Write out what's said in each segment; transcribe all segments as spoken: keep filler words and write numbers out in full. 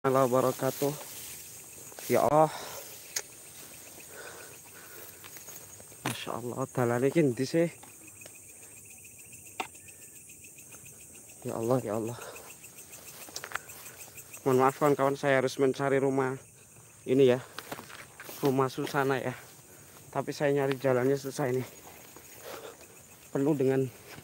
wabarakatuh. Ya Allah, Masya Allah, dalan iki endi sih? Ya Allah, ya Allah. Mohon maaf kawan-kawan, saya harus mencari rumah ini ya, rumah Susana ya. Tapi saya nyari jalannya susah ini, penuh dengan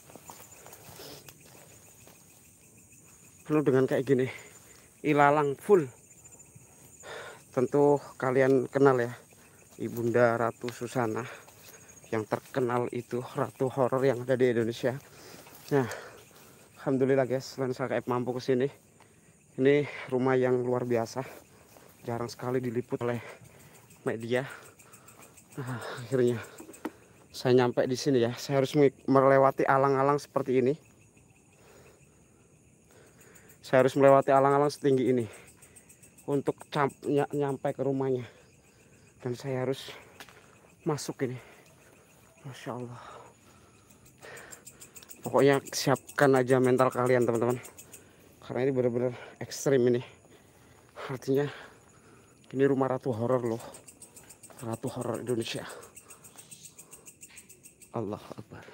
penuh dengan kayak gini, ilalang full. Tentu kalian kenal ya, Ibunda Ratu Susana yang terkenal itu, ratu horor yang ada di Indonesia. Nah, alhamdulillah guys, lensa K F mampu kesini. Ini rumah yang luar biasa, jarang sekali diliput oleh media. Nah, akhirnya saya nyampe di sini ya. Saya harus melewati alang-alang seperti ini. Saya harus melewati alang-alang setinggi ini untuk nyampe ke rumahnya. Dan saya harus masuk ini. Masya Allah. Pokoknya siapkan aja mental kalian teman-teman, karena ini benar-benar ekstrim ini. Artinya ini rumah ratu horor loh, ratu horor Indonesia. Allah Akbar.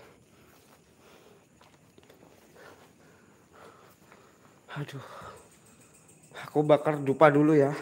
Aduh, aku bakar dupa dulu ya.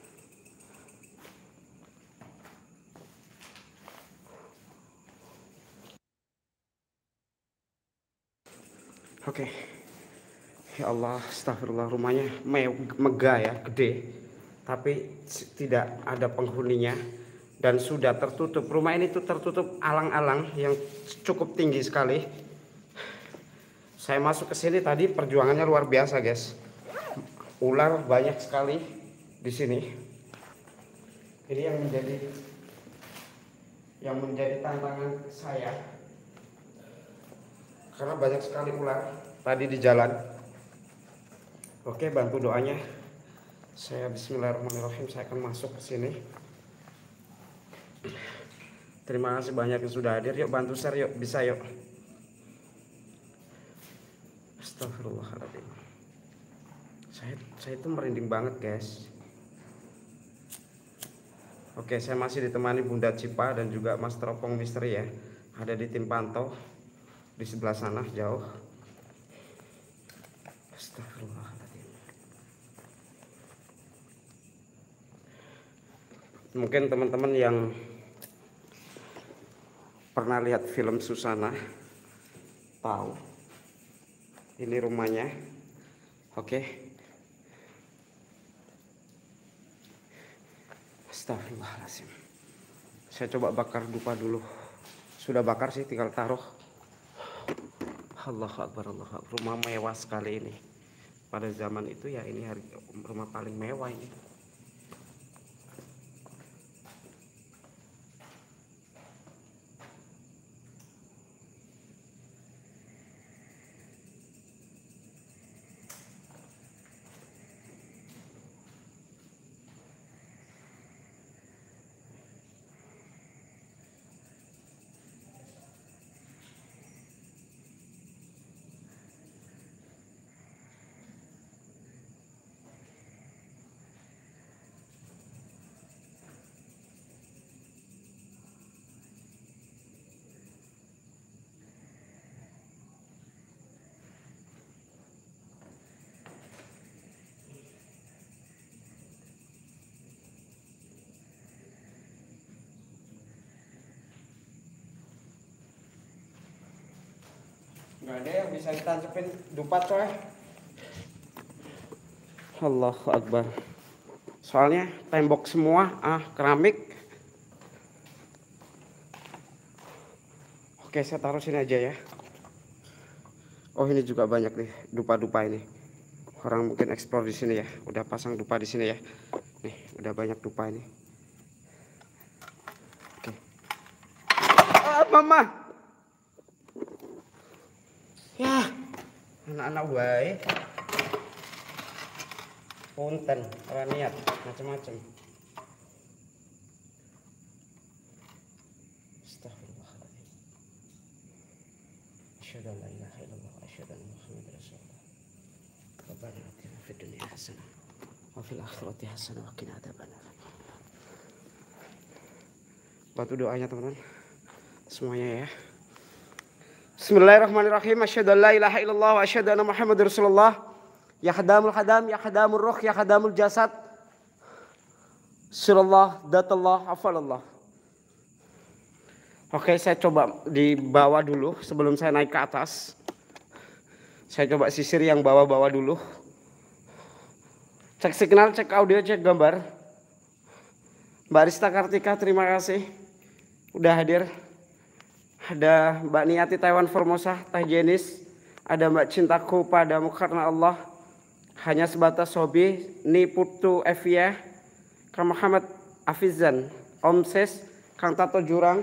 Oke. Ya Allah, astagfirullah, rumahnya megah ya, gede, tapi tidak ada penghuninya dan sudah tertutup. Rumah ini tuh tertutup alang-alang yang cukup tinggi sekali. Saya masuk ke sini tadi perjuangannya luar biasa, guys. Ular banyak sekali di sini. Ini yang menjadi yang menjadi tantangan saya, karena banyak sekali ular tadi di jalan. Oke, bantu doanya. Saya bismillahirrahmanirrahim, saya akan masuk ke sini. Terima kasih banyak yang sudah hadir. Yuk bantu share yuk, bisa yuk. Astagfirullahaladzim. Saya saya itu merinding banget, guys. Oke, saya masih ditemani Bunda Cipa dan juga Mas Teropong Misteri ya. Ada di tim pantau di sebelah sana jauh. Astagfirullahaladzim. Mungkin teman-teman yang pernah lihat film Susana tahu ini rumahnya. Oke. Astagfirullahaladzim. Saya coba bakar dupa dulu. Sudah bakar sih, tinggal taruh. Allahu Akbar, Allahu Akbar. Rumah mewah sekali ini. Pada zaman itu ya ini rumah paling mewah ini. Nggak ada yang bisa ditancapin dupa coy. Allahu Akbar. Soalnya tembok semua ah keramik. Oke, saya taruh sini aja ya. Oh, ini juga banyak nih dupa-dupa ini. Orang mungkin eksplor di sini ya. Udah pasang dupa di sini ya. Nih, udah banyak dupa ini. Oke. Ah, mama. Ya, anak-anak baik. Punten, orang niat macam-macam. Astagfirullahaladzim. Asyhadu an la ilaha illallah wa asyhadu anna Muhammadar Rasulullah. Rabbana atina fid dunya hasanah wa fil akhirati akhirati hasanah wa qina adzabannar. Bantu doanya teman-teman semuanya ya. Bismillahirrahmanirrahim. Asyhadu an la ilaha illallah wa asyhadu anna Muhammadar Rasulullah. Ya khadamul hadam, ya khadamul ruh, ya khadamul jasad. Sirallah, datallah, hafallah. Oke, saya coba di bawah dulu sebelum saya naik ke atas. Saya coba sisir yang bawah-bawah dulu. Cek signal, cek audio, cek gambar. Mbak Rista Kartika, terima kasih udah hadir. Ada Mbak Niati Taiwan Formosa, Teh Jenis. Ada Mbak Cintaku padamu karena Allah. Hanya sebatas hobi. Ni Putu Evia, Kang Muhammad Afizan, Om Ses, Kang Tato Jurang.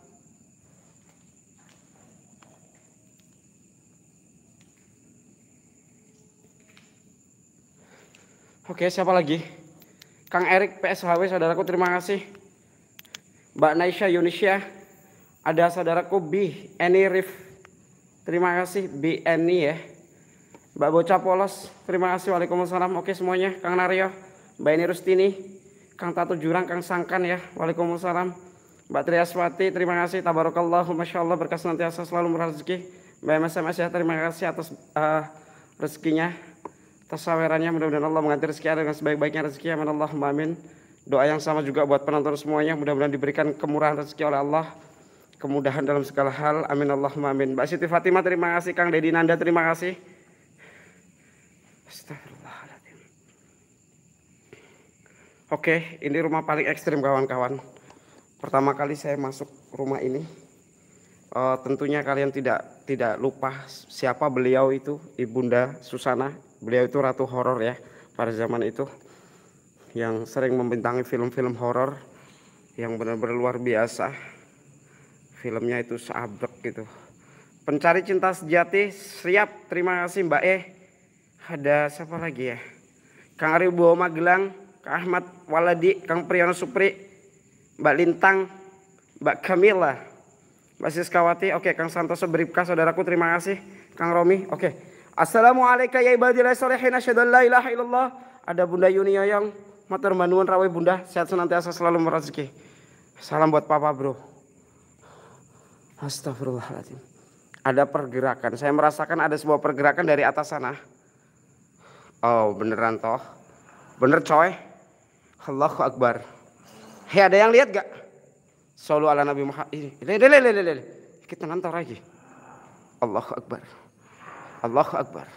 Oke, siapa lagi? Kang Erik P S H W, saudaraku terima kasih. Mbak Naisha Yunisya. Ada saudaraku B Eni Rif, terima kasih B Eni ya. Mbak Bocah Polos, terima kasih. Waalaikumsalam. Oke semuanya. Kang Naryo, Mbak Eni Rustini, Kang Tato Jurang, Kang Sangkan ya. Waalaikumsalam. Mbak Triaswati, terima kasih. Tabarakallahu, masya Allah, berkah senantiasa selalu murah rezeki. Mbak M S M S ya, terima kasih atas uh, rezekinya, atas sawerannya. Mudah-mudahan Allah mengganti rezeki dengan sebaik-baiknya rezeki. Amin Allahumma amin. Doa yang sama juga buat penonton semuanya. Mudah-mudahan diberikan kemurahan rezeki oleh Allah, kemudahan dalam segala hal. Amin Allahumma amin. Mbak Siti Fatimah, terima kasih. Kang Dedi Nanda, terima kasih. Astagfirullahaladzim. Oke, ini rumah paling ekstrim kawan-kawan. Pertama kali saya masuk rumah ini, uh, tentunya kalian tidak tidak lupa siapa beliau itu, Ibunda Susana. Beliau itu ratu horor ya pada zaman itu, yang sering membintangi film-film horor yang benar-benar luar biasa. Filmnya itu seabrek gitu. Pencari Cinta Sejati, siap, terima kasih Mbak E. Ada siapa lagi ya? Kang Aribo Magelang, Kang Ahmad Waladi, Kang Priyono Supri, Mbak Lintang, Mbak Kamila, Mbak Siskawati. Oke, Kang Santoso Beribka, saudaraku terima kasih. Kang Romi, oke. Assalamualaikum ya ibadillah sholihin, asyhadu an la ilaha illallah. Ada Bunda Yuni Yoyong, matur manuwun rawuh Bunda, sehat senantiasa selalu merezeki. Salam buat Papa Bro. Astagfirullahaladzim. Ada pergerakan, saya merasakan ada sebuah pergerakan dari atas sana. Oh beneran toh, bener coy. Allahu Akbar. Hei, ada yang lihat gak? Sallu ala Nabi Muhammad. Ini, ini, kita nonton lagi. Allahu Akbar. Allahu Akbar.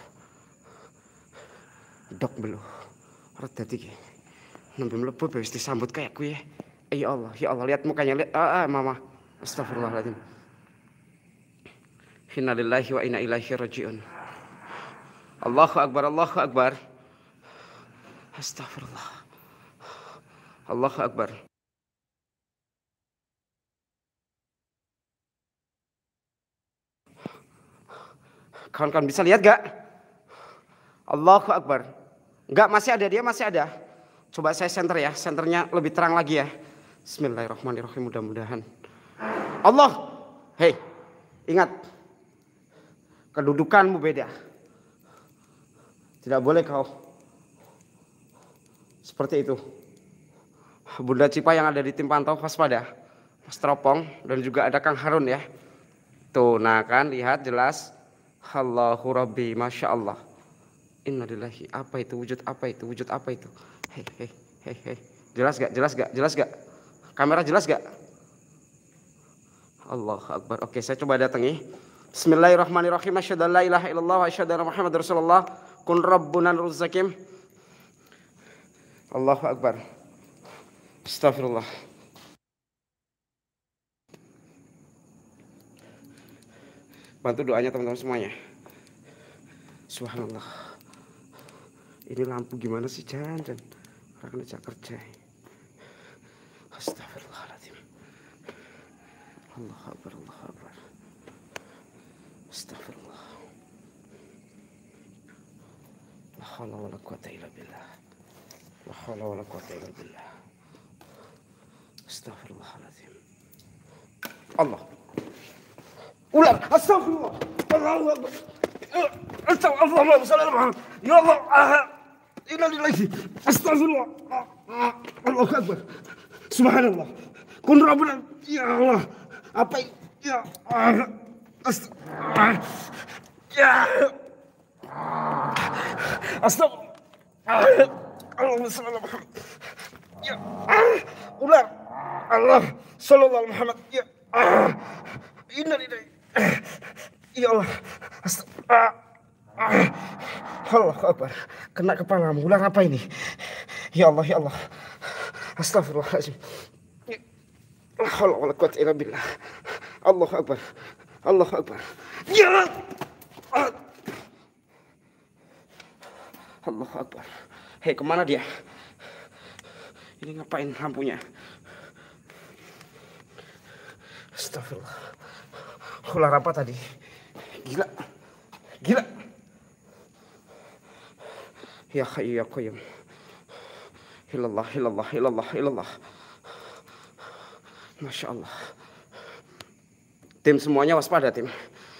Dok belum. Rada iki. Nembe mlebu wis disambut kayak gue. Ya Allah, ya Allah, lihat mukanya, lihat. Ah, ah mama. Astagfirullahaladzim. Inna lillahi wa inna ilaihi raji'un. Allahu Akbar, Allahu Akbar. Astagfirullah. Allahu Akbar. Kawan-kawan bisa lihat gak? Allahu Akbar. Enggak, masih ada, dia masih ada. Coba saya center ya, senternya lebih terang lagi ya. Bismillahirrahmanirrahim, mudah-mudahan. Allah, hei, ingat, kedudukanmu beda. Tidak boleh kau seperti itu. Bunda Cipa yang ada di tim pantau waspada, Mas Teropong, dan juga ada Kang Harun ya. Tuh, nah kan, lihat jelas. Allahu Rabbi, masya Allah. Innalillahi, apa itu wujud, apa itu wujud, apa itu? Hei, hei, hei, hei. Jelas gak, jelas gak, jelas gak? Kamera jelas gak? Allahu Akbar. Oke, saya coba datangi. Bismillahirrahmanirrahim. Asyhadu an la ilaha illallah wa asyhadu anna Muhammadar Rasulullah. Kun rabbuna ruzakim. Allahu Akbar. Astagfirullah. Bantu doanya teman-teman semuanya. Subhanallah. Ini lampu gimana sih, Jan? Jan. Orang kerja kerja. Astagfirullahaladzim. Allahu Akbar, Allahu Akbar. Astagfirullah. La haula wala quwata illa billah. La haula wala quwata illa billah. Astagfirullahaladzim. Allah. Ulang. Astagfirullah. Allahu Akbar. Astagfirullah. Ya Allah. Innalillahi. Astagfirullah. Allahu Akbar. Subhanallah. Kun Rabbuna. Ya Allah. Apa ini? Ya Allah. Astagfirullah. Ya. Astagfirullah. Allahumma shalli ala Muhammad. Ya. Ular. Allah. Sallallahu alaihi Muhammad. Ya. Innalillahi. Ya Allah. Astagfirullah. Allahu Akbar. Kena kepalamu. Ular apa ini? Ya Allah, ya Allah. Astagfirullahaladzim. La haula wala quwwata illa billah. Allahu Akbar. Allahu Akbar. Ya. Allahu Akbar. Hei, kemana dia? Ini ngapain lampunya? Astagfirullah. Ular apa tadi? Gila. Gila. Ya Hayyu ya Qayyum. Ilallah, ilallah, ilallah, ilallah. Masya Allah. Tim semuanya waspada, tim.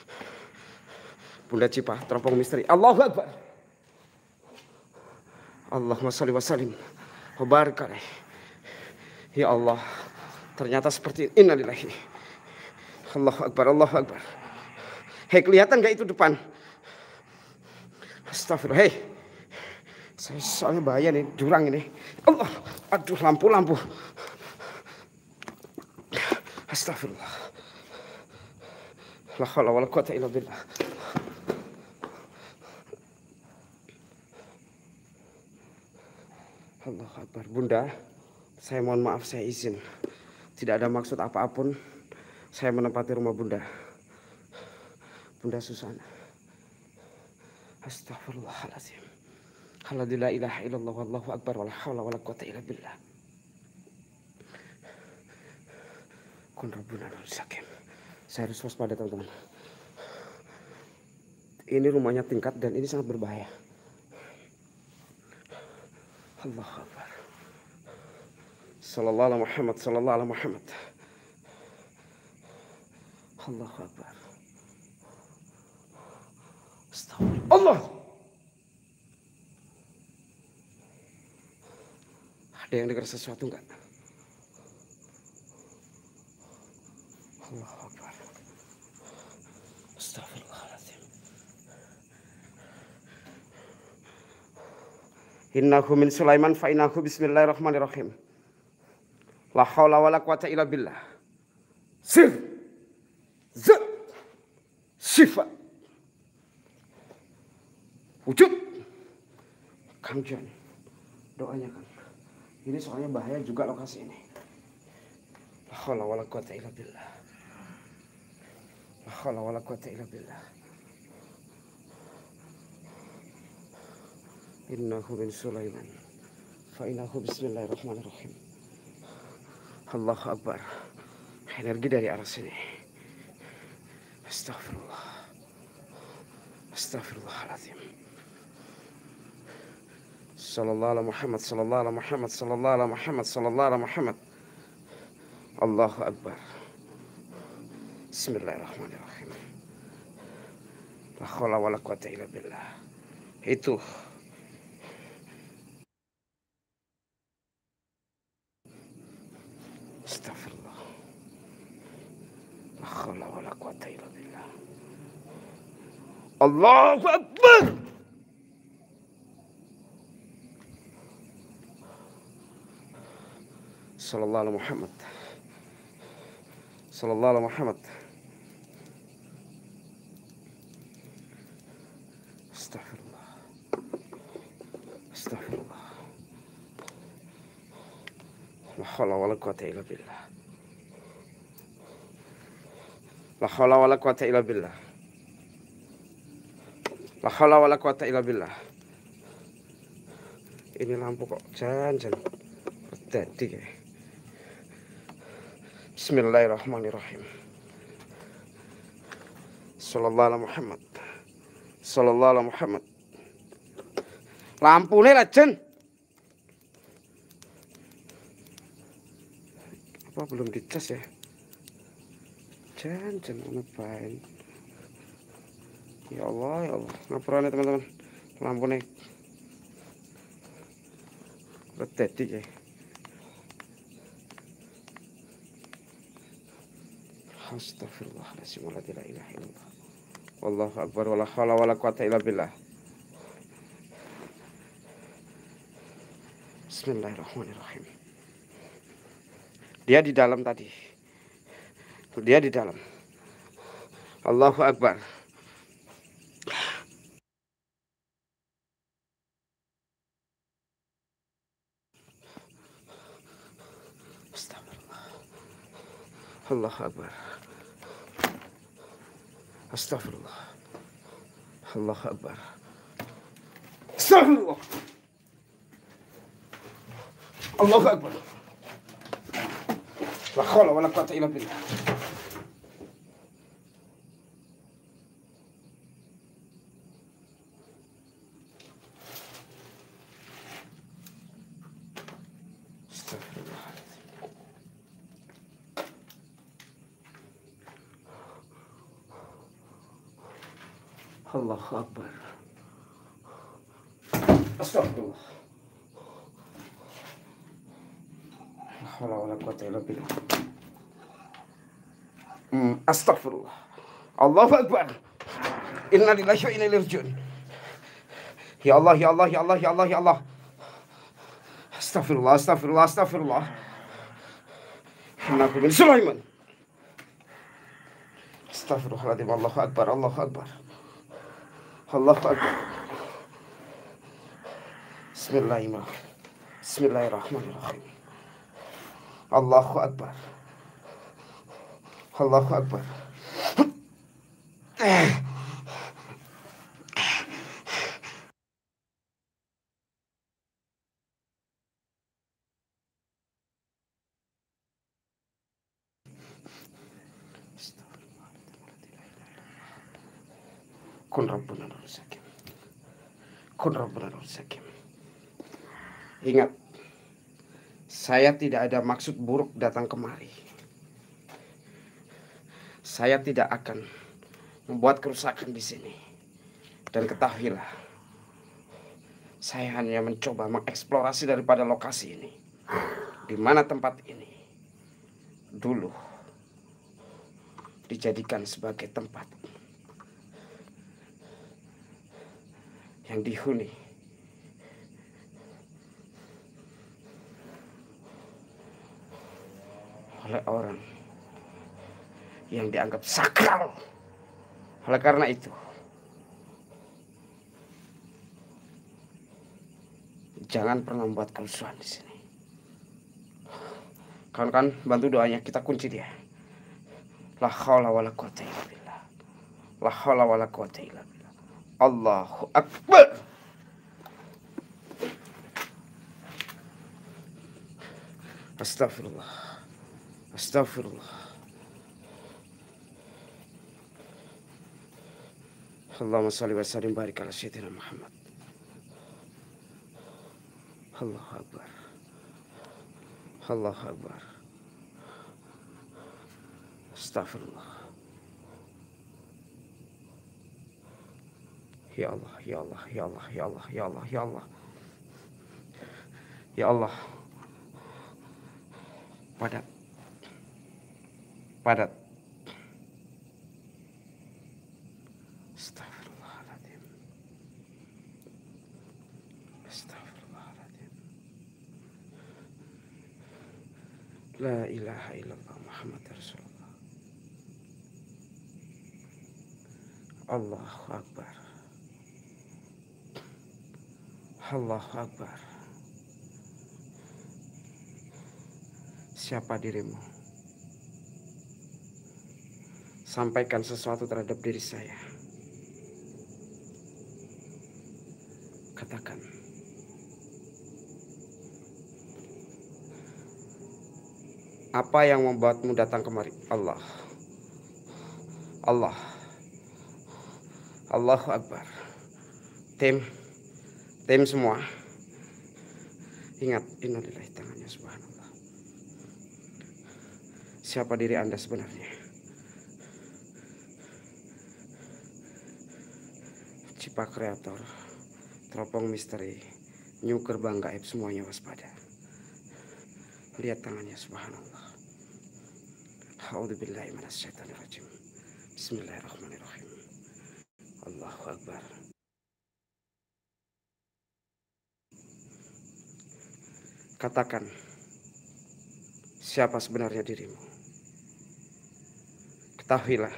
Bunda Cipa, teropong misteri. Allahu Akbar. Allahumma sholli wa sallim wa barik alaih. Ya Allah, ternyata seperti ini. Innalillahi. Allahu Akbar, Allahu Akbar. Hei, kelihatan gak itu depan? Astagfirullah. Hei, saya soalnya bahaya nih, jurang ini. Allah, aduh, lampu-lampu. Astagfirullah. La haula wala quwwata illa billah. Allahu Akbar. Bunda, saya mohon maaf, saya izin. Tidak ada maksud apapun saya menempati rumah Bunda. Bunda Susana. Astagfirullahaladzim. Alhamdulillah, la ilaha illallah, wallahu akbar, wala hawla wala quwwata illa billah. Kun rabbuna sakim. Saya harus waspada, teman-teman. Ini rumahnya tingkat dan ini sangat berbahaya. Allahu Akbar. Sallallahu alaihi Muhammad, sallallahu alaihi Muhammad. Allahu Akbar. Astagfirullah. Allah. Ada yang dengar sesuatu enggak? Allahu Akbar. Astagfirullahaladzim. Innahu min Sulaiman fa innahu bismillahirrahmanirrahim. La haula wala quwata illa billah. Sir. Z. Syifa. Wujud. Kang John. Doanya kan. Ini soalnya bahaya juga lokasi ini. La haula wala quwata illa billah. La haula wala quwata illa billah. Innahu min Sulaiman fa innahu bismillahirrahmanirrahim. Allahu Akbar. Energi dari arah sini. Astagfirullah. Astagfirullahaladzim. Sallallahu alaihi Muhammad, sallallahu alaihi Muhammad, sallallahu alaihi Muhammad, sallallahu alaihi Muhammad. Allahu Akbar. Bismillahirrahmanirrahim. La haula wala quwata illa billah. Itu astagfirullah. La haula wala quwata illa billah. Allahu Akbar. Sallallahu alaihi Muhammad. Sallallahu alaihi Muhammad. Astagfirullah. Astagfirullah. La haula wala quwata illa billah. La haula wala quwata illa billah. La haula wala quwata illa billah. Ini lampu kok jan-jan tadi kayak. Bismillahirrahmanirrahim. Sallallahu alaihi Muhammad. Sallallahu alaihi Muhammad. Lampune lah jen. Apa belum dicas ya? Jan jan ngapain? Ya Allah, ya Allah. Ngapurane teman-teman. Lampune. Tadi ya. Astagfirullahaladzim, la ilaha illallah. Wallahu akbar, wala haula wala quwata illa billah. Bismillahirrahmanirrahim. Dia di dalam tadi. Dia di dalam. Allahu akbar. Astagfirullah. Allahu akbar. Astagfirullah. Allahu akbar. Astagfirullah. Allahu akbar. La haula wala quwata illa billah. Astagfirullah. Allahu akbar. Astagfirullah. La haula wala quwata illa billah. Hmm, astagfirullah. Allahu akbar. Inna lillahi wa inna ilaihi raji'un. Ya Allah, ya Allah, ya Allah, ya Allah, ya Allah. Astagfirullah, astagfirullah, astagfirullah. Innahu min Sulaiman. Astagfirullahaladzim. Allahu akbar, Allahu akbar. Allahu akbar. Bismillahirrahmanirrahim. Bismillahirrahmanirrahim. Allahu akbar. Allahu akbar. Kun Rabbuna Sakim. Kun Rabbuna Sakim. Ingat, saya tidak ada maksud buruk datang kemari. Saya tidak akan membuat kerusakan di sini. Dan ketahuilah, saya hanya mencoba mengeksplorasi daripada lokasi ini. Di mana tempat ini dulu dijadikan sebagai tempat yang dihuni oleh orang yang dianggap sakral. Oleh karena itu, jangan pernah membuat kerusuhan di sini. Kawan-kawan, bantu doanya, kita kunci dia. La haula wala quwata illa billah. La haula wala quwata illa billah. Allahu akbar. Astagfirullah. Astagfirullah. Allahumma shalli wa sallim barik ala sayyidina Muhammad. Allahu akbar. Allahu akbar. Astagfirullah. Ya Allah, ya Allah, ya Allah, ya Allah, ya Allah, ya Allah. Ya Allah. Padat. Padat. Astagfirullahaladzim. Astagfirullahaladzim. La ilaha illallah Muhammad Rasulullah. Allahu akbar. Allahu akbar. Siapa dirimu? Sampaikan sesuatu terhadap diri saya. Katakan. Apa yang membuatmu datang kemari? Allah. Allah. Allahu akbar. Tim Tim semua, ingat, innalillahi tangannya subhanallah. Siapa diri Anda sebenarnya? Cipa kreator, teropong misteri, nyuker bangga gaib, semuanya waspada. Lihat tangannya, subhanallah. A'udzubillahi minasyaitonirrajim. Bismillahirrahmanirrahim. Allahu Akbar. Katakan, siapa sebenarnya dirimu? Ketahuilah,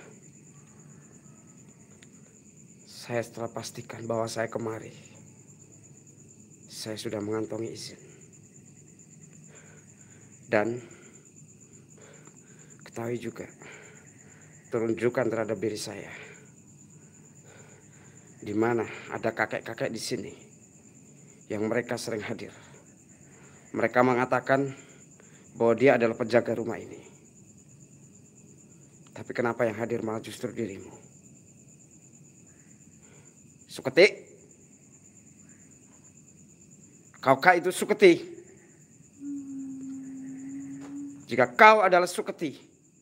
saya telah pastikan bahwa saya kemari. Saya sudah mengantongi izin. Dan ketahui juga, tunjukkan terhadap diri saya, di mana ada kakek-kakek di sini yang mereka sering hadir. Mereka mengatakan bahwa dia adalah penjaga rumah ini. Tapi kenapa yang hadir malah justru dirimu? Suketi? Kaukah itu Suketi? Jika kau adalah Suketi,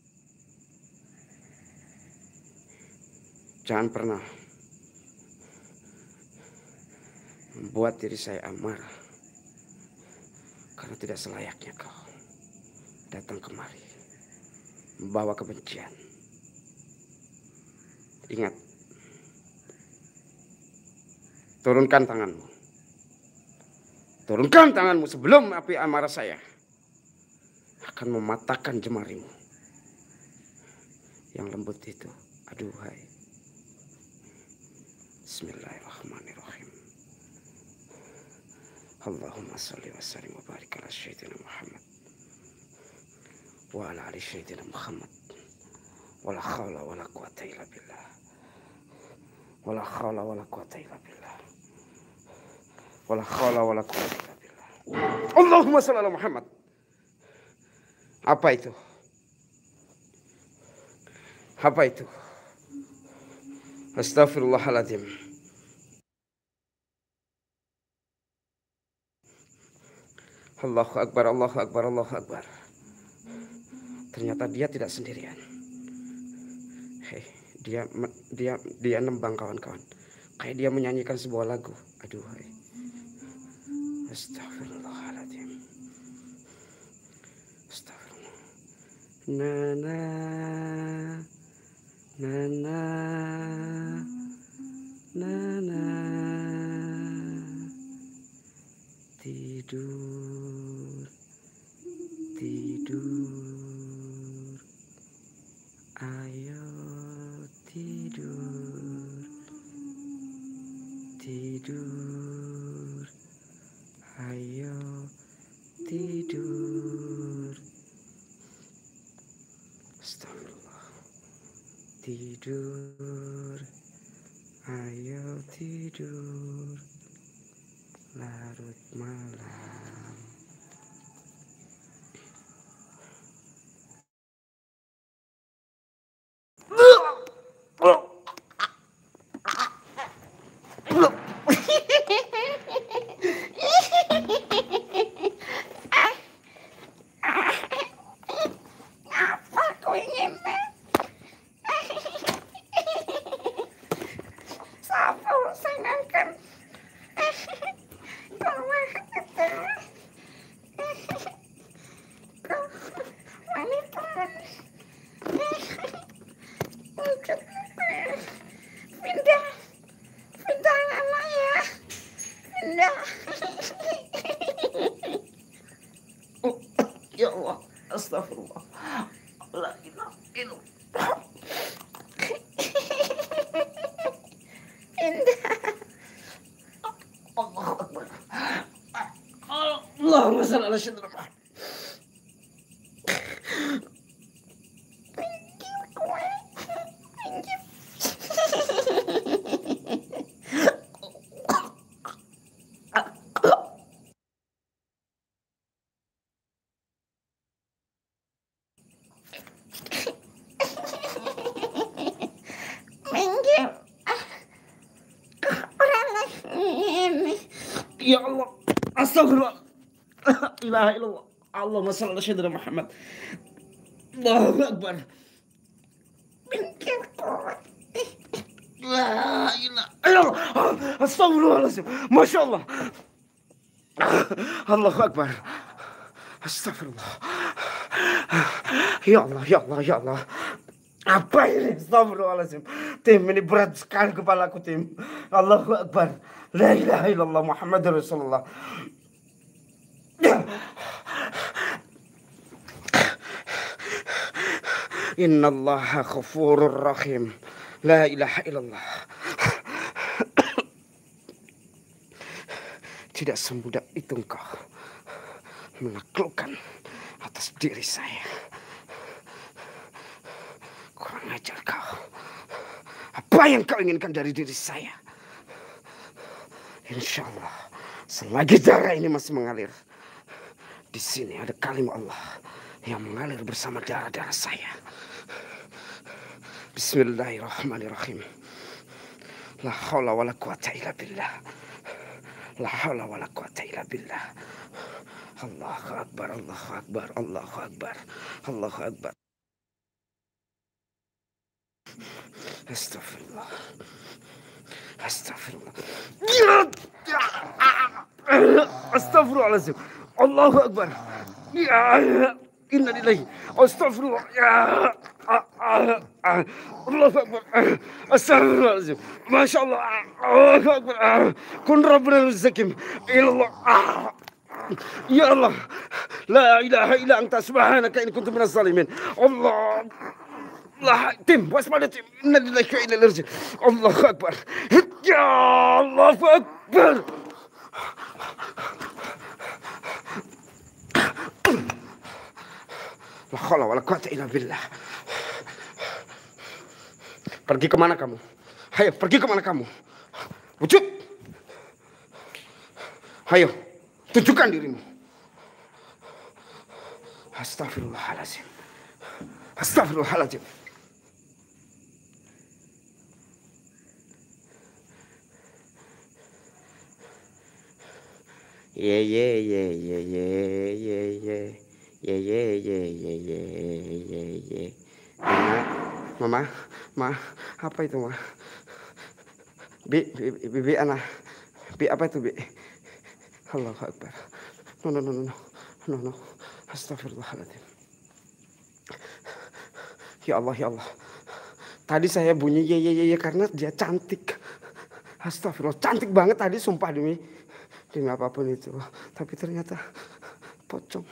jangan pernah membuat diri saya amarah. Karena tidak selayaknya kau datang kemari membawa kebencian. Ingat, turunkan tanganmu. Turunkan tanganmu sebelum api amarah saya akan mematahkan jemarimu yang lembut itu. Aduhai. Bismillahirrahmanirrahim. Allahumma salli wa sallim wa barik ala sayyidina Muhammad wa ala ali sayyidina Muhammad. Wala khawla wala quwata illa billah. Wala khawla wala quwata illa billah. Wala khawla wala quwata illa billah. Allahumma salli ala Muhammad. Apa itu? Apa itu? Astaghfirullahaladzim. Allahu Akbar, Allahu Akbar, Allahu Akbar. Ternyata dia tidak sendirian. Hei, dia dia dia nembang kawan-kawan. Kayak dia menyanyikan sebuah lagu. Aduh, hai. Astagfirullahaladzim. Astagfirullah. Nana, nana, nana. Tidur, tidur, ayo tidur, tidur, ayo tidur. Astagfirullah. Tidur, ayo tidur. Larut malam. Apa kau ingin? Siapa urusankan? Pindah, pindah anak ya, pindah. Oh, ya Allah, astagfirullah. La ilaha illallah. Pindah. Allahu Akbar. Allahumma shalli ala sayyidina Muhammad. Pinggir kue, pinggir. Minggir. Orang ini. Ya Allah, astagfirullah. La ilaha illallah. Allahumma shalli ala sayyidina Muhammad. Allahu Akbar. Minggir kue. La ilaha illallah. Astagfirullahaladzim. Masya Allah. Allahu Akbar. Astagfirullah. Ya Allah, ya Allah, ya Allah. Apa ini? Astagfirullahaladzim. Tim, ini berat sekali kepalaku, tim. Allahu Akbar. La ilaha illallah Muhammad Rasulullah. Innallaha ghafurur rahim. La ilaha illallah. Tidak semudah itu engkau menaklukkan atas diri saya. Kurang ajar kau. Apa yang kau inginkan dari diri saya? Insya Allah, selagi darah ini masih mengalir, di sini ada kalimat Allah yang mengalir bersama darah-darah saya. Bismillahirrahmanirrahim. La haula wala quwata illa billah. La haula wala quwata illa billah. Allahu akbar, Allahu akbar, Allahu akbar, Allahu akbar. Astagfirullah. Astagfirullah. Astagfirullahaladzim. Allahu akbar. Ya, inna lillahi. Astagfirullah. Ya. Allahu akbar. Astagfirullahaladzim. Masya Allah. Allahu akbar. Kun rabbuna zakim. Ilallah. Ya Allah. La ilaha illa anta subhanaka in kuntu minaz zalimin. Allah. Allah, tim, waspada tim. Inna lillahi wa inna ilaihi raji'un. Allahu akbar. Ya Allahu akbar. La haula wala quwata illa billah. Pergi kemana kamu? Hayo, pergi kemana kamu? Wujud. Hayo, tunjukkan dirimu. Astagfirullahaladzim. Astagfirullahaladzim. Ye ye ye ye ye ye ye ye ye ye ye ye ye ye. Mama, mama, ma, apa itu ma? Bi, bi, bi, bi anak, bi apa itu bi? Allahu Akbar. No no no no no no. Astagfirullahaladzim. Ya Allah, ya Allah. Tadi saya bunyi ye ye ye ye karena dia cantik. Astagfirullah, cantik banget tadi, sumpah demi demi apapun itu. Tapi ternyata pocong.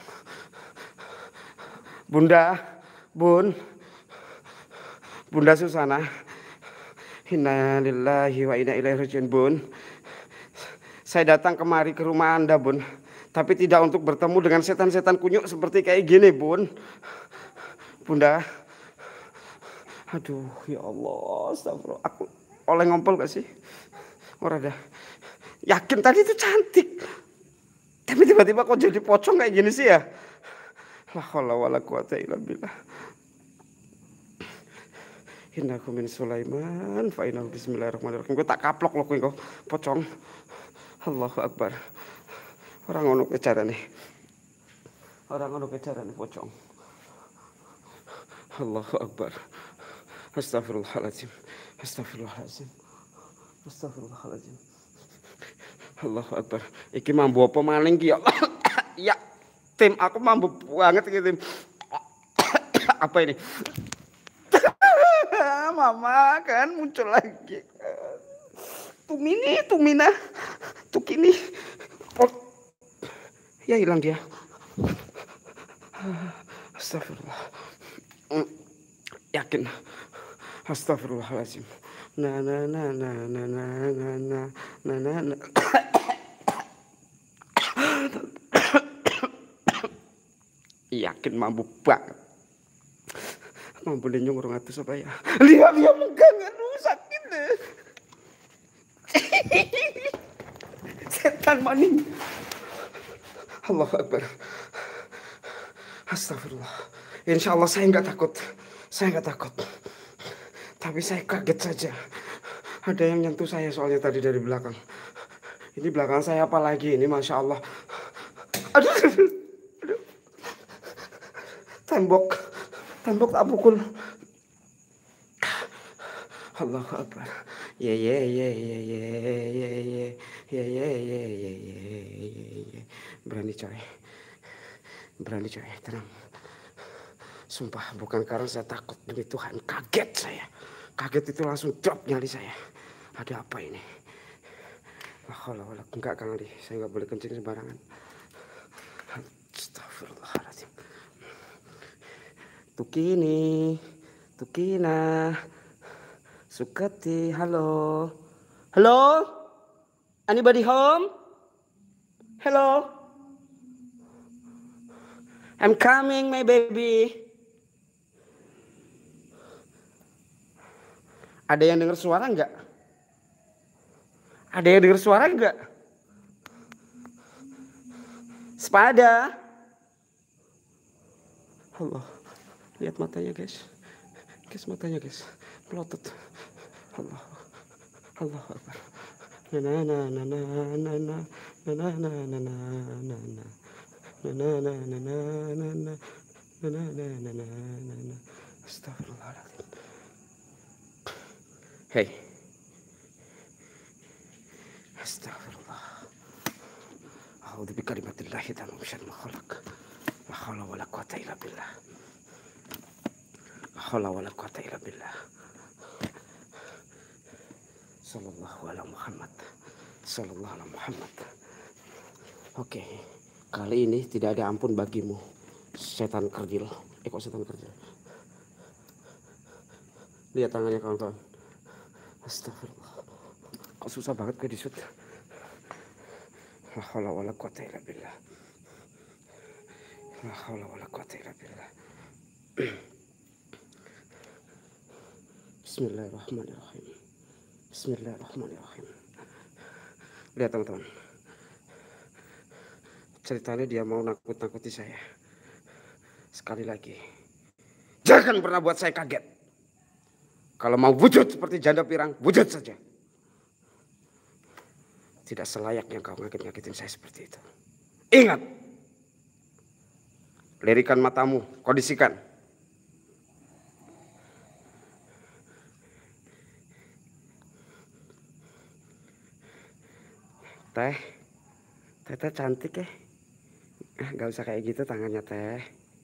Bunda, Bun, Bunda Susana. Inna lillahi wa inna ilaihi raji'un, Bun. Saya datang kemari ke rumah Anda, Bun. Tapi tidak untuk bertemu dengan setan-setan kunyuk seperti kayak gini, Bun. Bunda. Aduh, ya Allah, astagfirullah. Aku oleh ngompol gak sih? Orang dah. Yakin tadi itu cantik. Tapi tiba-tiba kok jadi pocong kayak gini sih ya? La haula wala quwata illa billah. Innakum min Sulaiman fa innahu bismillahirrahmanirrahim. Gue tak kaplok loh kau pocong. Allahu akbar. Orang ngono kecara nih. Orang ngono kecara nih pocong. Allahu akbar. Astagfirullahaladzim. Astagfirullahaladzim. Astagfirullahaladzim. Allahu akbar. Iki mambu apa maling ki ya? Ya, tim aku mambu banget iki tim. Apa ini? Mama kan muncul lagi. Tumini, Tumina, Tukini. Oh. Ya hilang dia. Astagfirullah. Yakin. Astagfirullahaladzim. Na na na na na na na na na na na. Yakin mampu banget. Mampu lenyung orang atas apa ya? Lihat dia megang, aduh sakit deh. Setan maning. Allahu Akbar. Astagfirullah. Insya Allah saya nggak takut. Saya nggak takut. Tapi saya kaget saja. Ada yang nyentuh saya soalnya tadi dari belakang. Ini belakang saya apa lagi ini, Masya Allah. Aduh, aduh. Tembok, tembok tak pukul. Allahu Akbar. Ye ye ye ye ye ye ye ye ye ye ye ye ye. Berani coy. Berani coy, tenang. Sumpah bukan karena saya takut, demi Tuhan kaget saya. Kaget itu langsung drop nyali saya. Ada apa ini? Wah, wala, enggak Kang Ali, saya nggak boleh kencing sembarangan. Astagfirullahaladzim. Tukini, Tukina, Sukati, halo, halo, anybody home? Hello, I'm coming, my baby. Ada yang dengar suara enggak? Ada yang dengar suara enggak? Sepada. Allah, lihat matanya guys. Guys matanya guys, melotot. Allah, Allah Akbar. Na na na na na na na na na na na na na na. Na na na na na na na na na na na na na. Astagfirullahaladzim. Hey. Astagfirullah. A'udzu bikalimatillahi ta'ala min syarri ma khalaq. La haula wala quwwata illa billah. La haula wala quwwata illa billah. Sallallahu ala Muhammad. Sallallahu ala Muhammad. Oke, kali ini tidak ada ampun bagimu, setan kerdil. Eh kok setan kerdil? Lihat tangannya kawan-kawan. Astagfirullah. Kok susah banget gue disut. La haula wala quwwata illa billah. La haula wala quwwata illa billah. Bismillahirrahmanirrahim. Bismillahirrahmanirrahim. Lihat teman-teman. Ceritanya dia mau nakut-nakuti saya. Sekali lagi, jangan pernah buat saya kaget. Kalau mau wujud seperti janda pirang, wujud saja. Tidak selayaknya kau ngakit-ngakitin saya seperti itu. Ingat, lirikan matamu, kondisikan. Teh, Teh cantik ya. Gak usah kayak gitu tangannya Teh.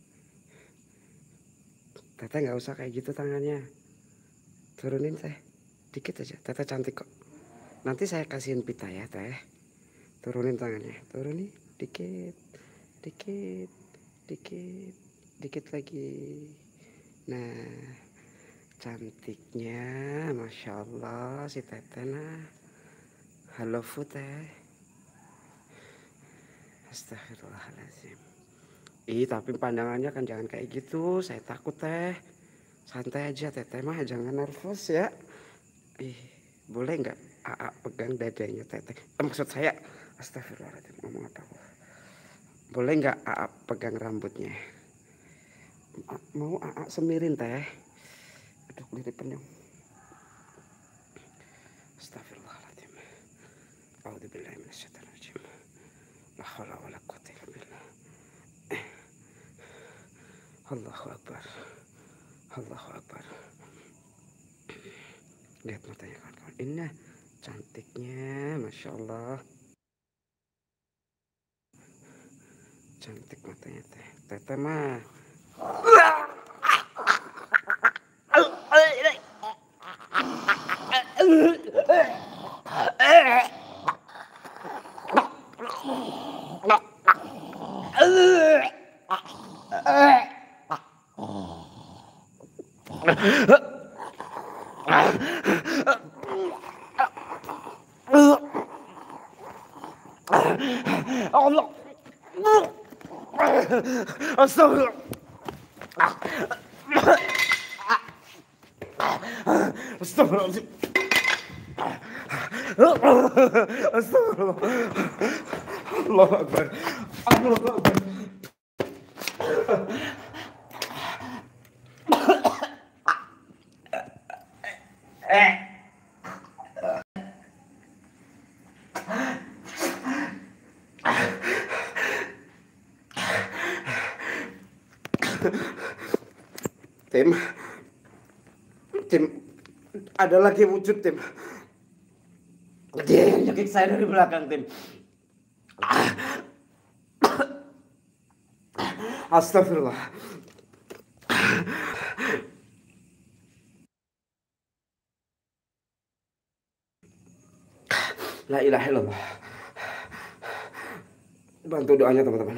Teh gak usah kayak gitu tangannya. Turunin Teh, dikit aja. Teh cantik kok. Nanti saya kasihin pita ya Teh. Turunin tangannya, turunin dikit, dikit, dikit, dikit lagi. Nah, cantiknya, masya Allah si Teteh nah. Halo Fu Teh. Astagfirullahaladzim. Ih tapi pandangannya kan jangan kayak gitu. Saya takut Teh. Santai aja Teteh mah, jangan nervous ya. Ih boleh nggak Aa pegang dadanya Teteh? Eh, maksud saya, astagfirullahaladzim, ngomong apa? Boleh nggak Aa pegang rambutnya? Mau Aa semirin Teh? Aduh lirik penyong. Astagfirullahaladzim. A'udzubillahi minasyaitonir rajim. La haula wala quwwata illa billah. Allahu Akbar. Allahu Akbar. Lihat matanya kawan-kawan. Ini cantiknya, masya Allah. Cantik matanya Teh. Teteh mah. Allah. Astagfirullah. Astagfirullahaladzim. Astagfirullah. Allahu Akbar. Allahu Akbar. Tim, tim, ada lagi wujud tim. Dia nyekik saya dari belakang tim. Astagfirullah. La ilaha illallah. Bantu doanya teman-teman.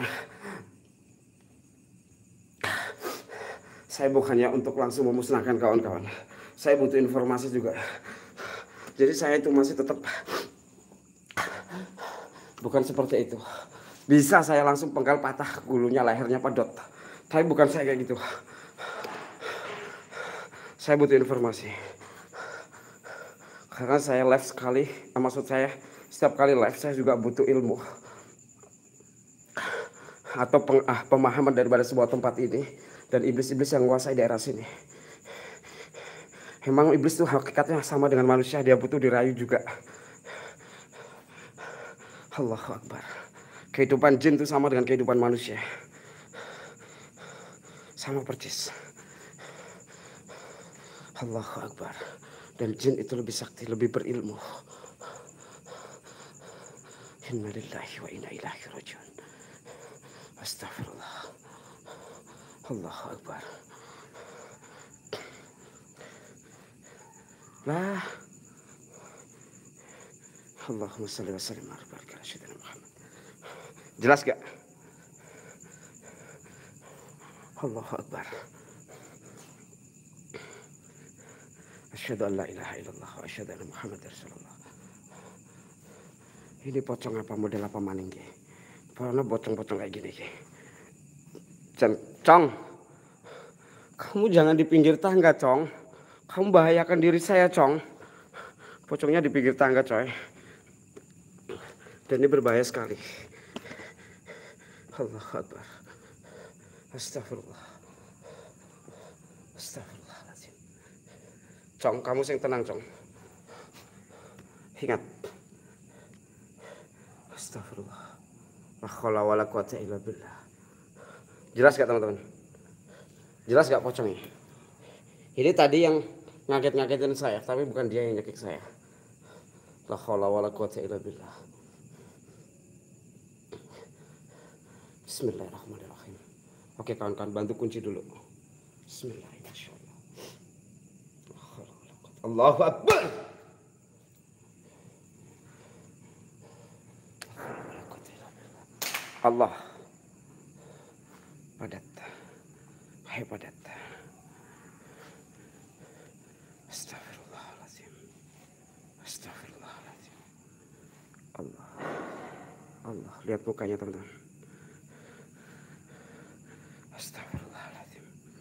Saya bukannya untuk langsung memusnahkan kawan-kawan. Saya butuh informasi juga. Jadi saya itu masih tetap bukan seperti itu. Bisa saya langsung penggal patah gulunya, lehernya padot. Tapi bukan saya kayak gitu. Saya butuh informasi. Karena saya live sekali, maksud saya setiap kali live saya juga butuh ilmu atau peng, ah, pemahaman daripada sebuah tempat ini dan iblis-iblis yang menguasai daerah sini. Memang iblis itu hakikatnya sama dengan manusia, dia butuh dirayu juga. Allahu Akbar. Kehidupan jin itu sama dengan kehidupan manusia, sama persis. Allahu Akbar. Dan jin itu lebih sakti, lebih berilmu. Inna lillahi wa inna ilaihi rajiun. Astagfirullah. Allahu Akbar. Lah. Allahumma salli wa sallim ala baraka sayyidina Muhammad. Jelas gak? Allahu Akbar. Asyhadu an la ilaha illallah wa asyhadu anna Muhammadar Rasulullah. Ini pocong apa, model apa maning ge? Karena pocong-pocong kayak gini ge. Cong, kamu jangan di pinggir tangga, Cong. Kamu bahayakan diri saya, Cong. Pocongnya di pinggir tangga, coy. Dan ini berbahaya sekali. Allahu Akbar. Astagfirullah. Astagfirullahaladzim. Cong, kamu sing tenang, Cong. Ingat. Astagfirullah. La haula wala quwata illa billah. Jelas gak teman-teman? Jelas gak pocongnya? Ini tadi yang ngaget-ngagetin saya, tapi bukan dia yang nyekik saya. La haula wala quwata illa billah. Bismillahirrahmanirrahim. Oke kawan-kawan, bantu kunci dulu. Bismillahirrahmanirrahim. Allahu Akbar. Allah. Padat. Hai padat. Astagfirullahaladzim. Astagfirullahaladzim. Allah. Allah. Lihat mukanya teman-teman. Astagfirullahaladzim.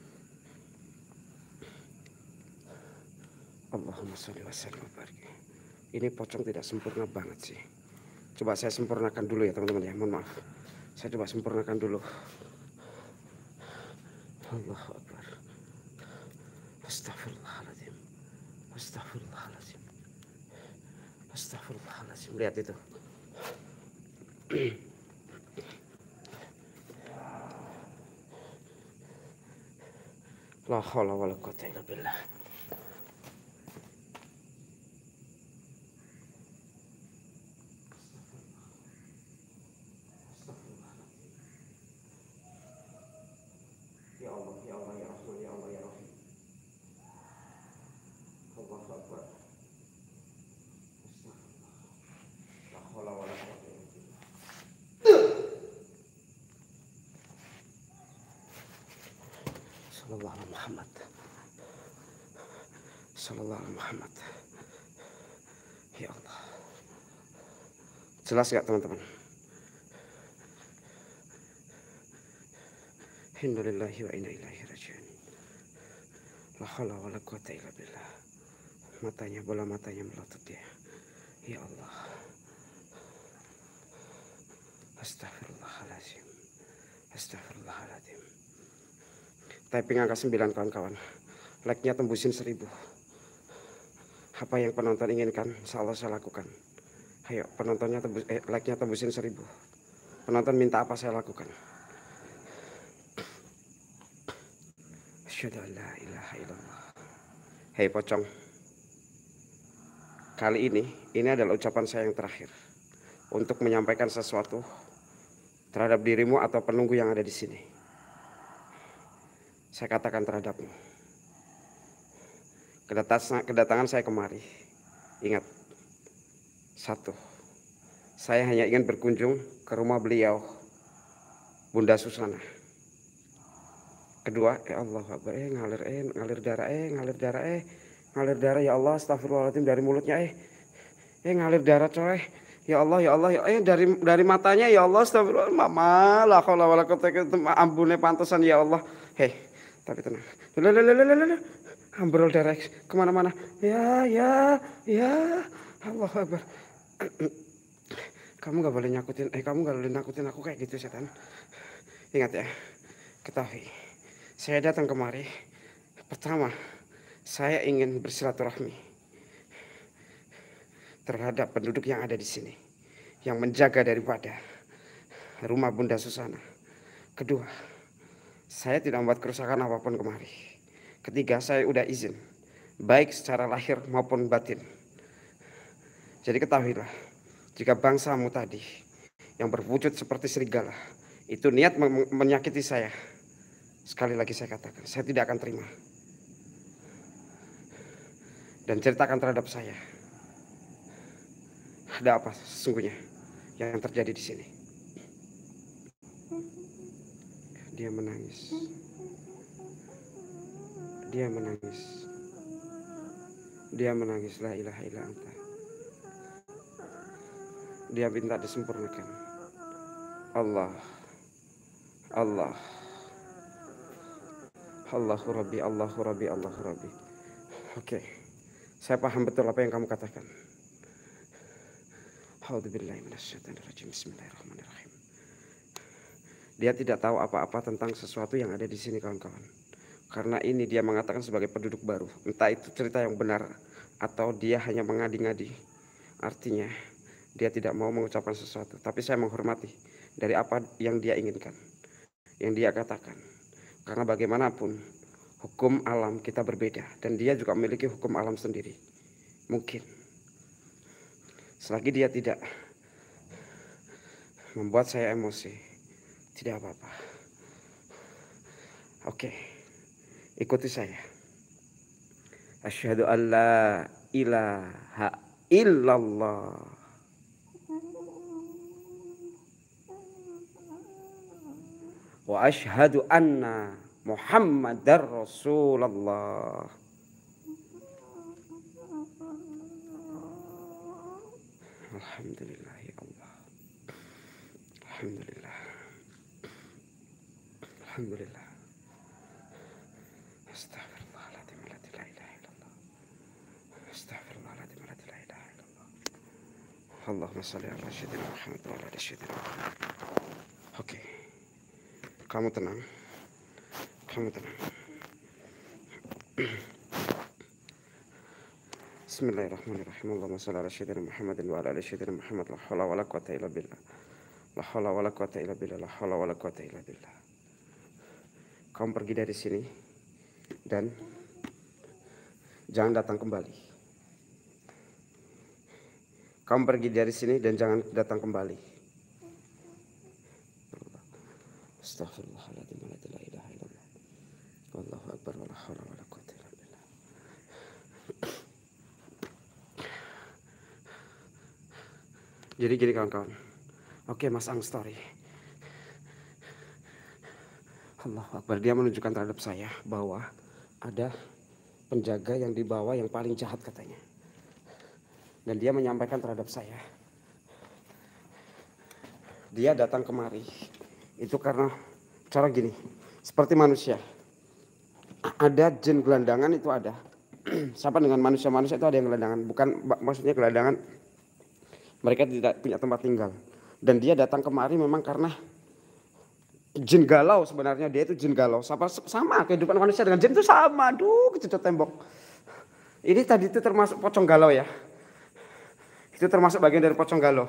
Allahumma sholli wa sallim wa barik. Ini pocong tidak sempurna banget sih. Coba saya sempurnakan dulu ya teman-teman ya. Mohon maaf. Saya coba sempurnakan dulu. Allahu Akbar. Astagfirullahaladzim. Astagfirullahaladzim. Astagfirullahaladzim. Lihat itu. La haula wala quwata illa billah. Ya Allah, ya Allah, ya Rahman, ya Allah, ya Rahim. Allahu Akbar. La haula wala quwata illa billah. Sallallahu alaihi Muhammad. Sallallahu alaihi Muhammad. Ya Allah. Jelas gak teman-teman? Inna lillahi wa inna ilaihi rajiun. La haula wala quwata illa billah. Matanya, bola matanya melotot dia. Ya Allah. Astagfirullahaladzim. Astagfirullahaladzim. Typing angka sembilan kawan-kawan. Like-nya tembusin seribu. Apa yang penonton inginkan, insya Allah saya lakukan. Ayo penontonnya tembus, eh, like-nya tembusin seribu. Penonton minta apa saya lakukan. Asyhadu an la ilaha illallah. Hei pocong. Kali ini, ini adalah ucapan saya yang terakhir. Untuk menyampaikan sesuatu terhadap dirimu atau penunggu yang ada di sini. saya katakan terhadapmu. Kedatangan saya kemari, ingat, satu, saya hanya ingin berkunjung ke rumah beliau, Bunda Susana. Kedua, ya Allah, eh ngalir eh ngalir darah eh ngalir darah eh ngalir darah ya Allah, astagfirullahaladzim, dari mulutnya eh eh ngalir darah coy. Ya Allah, ya Allah, ya eh dari dari matanya ya Allah, astagfirullah, mama lah kalau wala ambune pantesan ya Allah. Hei, tapi tenang. Lelelelelelele. Ambrol darah kemana-mana. Ya, ya, ya. Allah Akbar. Kamu gak boleh nyakutin, eh kamu gak boleh nakutin aku kayak gitu setan. Ingat ya, ketahui. Saya datang kemari. Pertama, saya ingin bersilaturahmi terhadap penduduk yang ada di sini, yang menjaga daripada rumah Bunda Susana. Kedua, saya tidak membuat kerusakan apapun kemari. Ketiga, saya udah izin, baik secara lahir maupun batin. Jadi ketahuilah, jika bangsamu tadi yang berwujud seperti serigala itu niat menyakiti saya, sekali lagi saya katakan, saya tidak akan terima. Dan ceritakan terhadap saya, ada apa sesungguhnya yang terjadi di sini. Dia menangis. Dia menangis. Dia menangis, la ilaha illa anta. Dia minta disempurnakan. Allah. Allah. Allahu Rabbi, Allahu Rabbi, Allahu Rabbi. Oke. Saya paham betul apa yang kamu katakan. A'udzubillahi minasyaitonirrajim. Bismillahirrahmanirrahim. Dia tidak tahu apa-apa tentang sesuatu yang ada di sini, kawan-kawan. Karena ini dia mengatakan sebagai penduduk baru. Entah itu cerita yang benar atau dia hanya mengadi-ngadi. Artinya dia tidak mau mengucapkan sesuatu. Tapi saya menghormati dari apa yang dia inginkan, yang dia katakan. Karena bagaimanapun hukum alam kita berbeda. Dan dia juga memiliki hukum alam sendiri. Mungkin selagi dia tidak membuat saya emosi, tidak apa-apa. Oke, ikuti saya. Asyhadu an la ilaha illallah. Wa asyhadu anna Muhammadar Rasulullah. Alhamdulillah ya Allah. Alhamdulillah. Alhamdulillah. Astaghfirullahaladzim la ilaha illallah. Astaghfirullahaladzim la ilaha illallah. Allahumma shalli ala sayyidina Muhammad wa ala ali sayyidina Muhammad. Oke. Kamu tenang. Kamu tenang. Bismillahirrahmanirrahim. Allahumma shalli ala sayyidina Muhammadin wa ala ali sayyidina Muhammad. La haula wala quwata illa billah. La haula wala quwata illa billah. La haula wala quwata illa billah. Kamu pergi dari sini dan jangan datang kembali. Kamu pergi dari sini dan jangan datang kembali. Astaghfirullahaladzim la ilaha illallah. Wallahu akbar wa la haula wa la quwwata illa billah. Jadi gini kawan-kawan. Oke, Mas Ang Story. Allahu akbar, dia menunjukkan terhadap saya bahwa ada penjaga yang dibawa yang paling jahat katanya. Dan dia menyampaikan terhadap saya, dia datang kemari itu karena cara gini, seperti manusia. Ada jin gelandangan itu ada. Sama dengan manusia-manusia itu ada yang gelandangan. Bukan maksudnya gelandangan, mereka tidak punya tempat tinggal. Dan dia datang kemari memang karena jin galau sebenarnya. Dia itu jin galau. Sama, sama kehidupan manusia dengan jin itu sama. Aduh, kejedot tembok. Ini tadi itu termasuk pocong galau ya. Itu termasuk bagian dari pocong galau.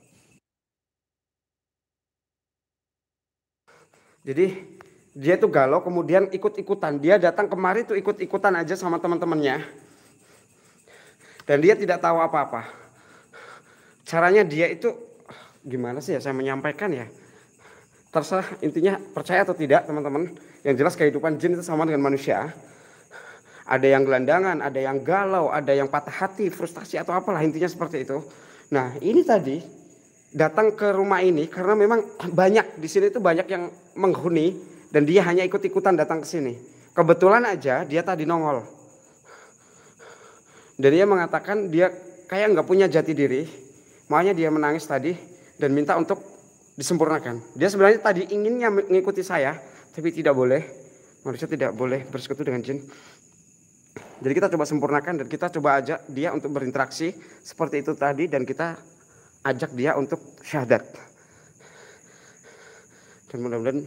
Jadi dia itu galau kemudian ikut-ikutan. Dia datang kemari itu ikut-ikutan aja sama teman-temannya. Dan dia tidak tahu apa-apa. Caranya dia itu gimana sih ya saya menyampaikan ya. terserah, intinya percaya atau tidak teman-teman. Yang jelas kehidupan jin itu sama dengan manusia. Ada yang gelandangan, ada yang galau, ada yang patah hati, frustasi atau apalah, intinya seperti itu. Nah ini tadi datang ke rumah ini karena memang banyak di sini tuh banyak yang menghuni dan dia hanya ikut-ikutan datang ke sini. Kebetulan aja dia tadi nongol. Dan dia mengatakan dia kayak nggak punya jati diri, makanya dia menangis tadi dan minta untuk disempurnakan. Dia sebenarnya tadi inginnya mengikuti saya, tapi tidak boleh. Manusia tidak boleh bersekutu dengan jin. Jadi kita coba sempurnakan dan kita coba ajak dia untuk berinteraksi seperti itu tadi dan kita ajak dia untuk syahadat. Dan mudah-mudahan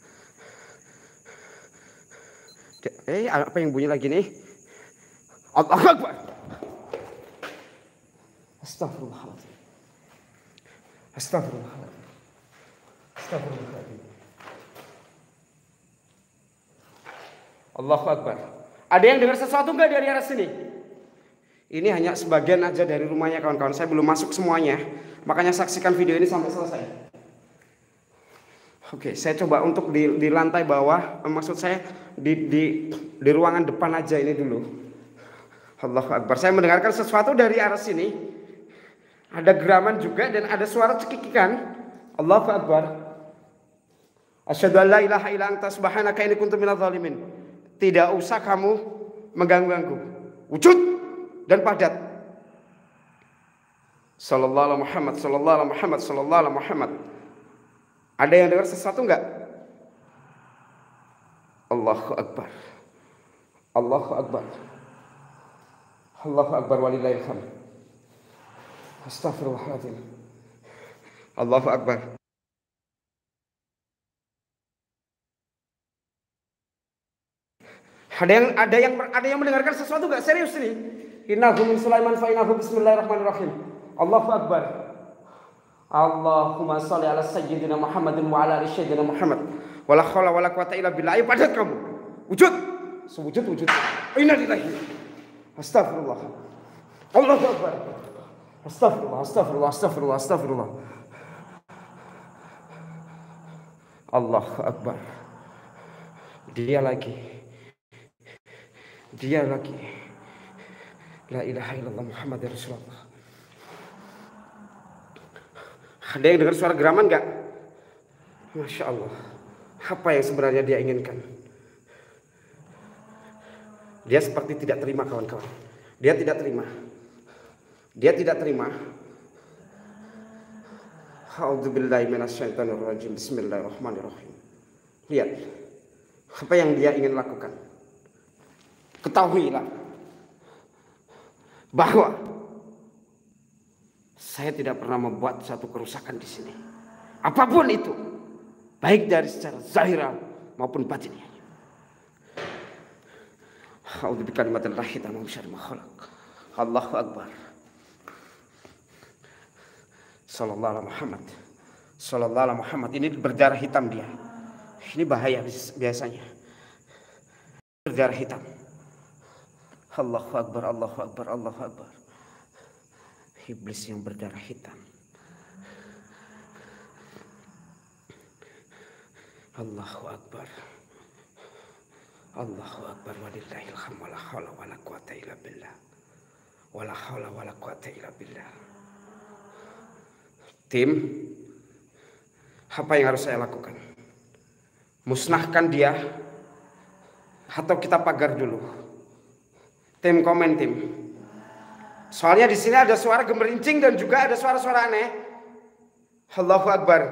eh apa yang bunyi lagi nih? Allahu Akbar. Astagfirullahaladzim. Astagfirullahaladzim. Astagfirullahaladzim. Allahu Akbar. Ada yang dengar sesuatu enggak dari arah sini? Ini hanya sebagian aja dari rumahnya kawan-kawan. Saya belum masuk semuanya. Makanya saksikan video ini sampai selesai. Oke, saya coba untuk di, di lantai bawah. Maksud saya di, di, di ruangan depan aja ini dulu. Allahu Akbar. Saya mendengarkan sesuatu dari arah sini. Ada geraman juga dan ada suara cekikikan. Allahu Akbar. Asyhadu an la ilaha illa anta subhanaka inni kuntu minadz zalimin. Tidak usah kamu mengganggu-ganggu. Wujud dan padat. Sallallahu alaihi Muhammad, sallallahu alaihi Muhammad, sallallahu alaihi Muhammad. Ada yang dengar sesuatu enggak? Allahu Akbar. Allahu Akbar. Allahu Akbar walillahil hamd. Astagfirullahaladzim. Allahu Akbar. Ada yang ada yang ada yang mendengarkan sesuatu enggak? Serius ini? Innahu min Sulaiman fa innahu bismillahirrahmanirrahim. Allahu Akbar. Allahumma shalli ala sayyidina Muhammadin wa ala ali sayyidina Muhammad. Wala haula wala quwata illa billah. Ayo padat kamu. Wujud. Sewujud wujud. Inna lillahi. Astagfirullah. Allahu Akbar. Astagfirullah, astagfirullah, astagfirullah, astagfirullah. Allahu Akbar. Dia lagi. Dia lagi. La ilaha illallah Muhammad Rasulullah. Ada yang dengar suara geraman enggak? Masya Allah. Apa yang sebenarnya dia inginkan? Dia seperti tidak terima kawan-kawan. Dia tidak terima. Dia tidak terima. A'udzubillahi minasyaitonirrajim. Bismillahirrahmanirrahim. Lihat apa yang dia ingin lakukan. Ketahuilah bahwa saya tidak pernah membuat satu kerusakan di sini. Apapun itu, baik dari secara zahir maupun batinnya. A'udzu bikalimatil lahi ta'ala min syarri ma khalaq. Allahu Akbar. Sallallahu alaihi Muhammad. Sallallahu alaihi Muhammad. Ini berdarah hitam dia. Ini bahaya biasanya. Berdarah hitam. Allahu Akbar, Allahu Akbar, Allahu Akbar. Iblis yang berdarah hitam. Allahu Akbar. Allahu Akbar walillahil hamd wala haula wala quwata illa billah. Wala haula wala quwata illa billah. Tim, apa yang harus saya lakukan? Musnahkan dia atau kita pagar dulu? Tim komen tim. Soalnya di sini ada suara gemerincing dan juga ada suara-suara aneh. Allahu Akbar.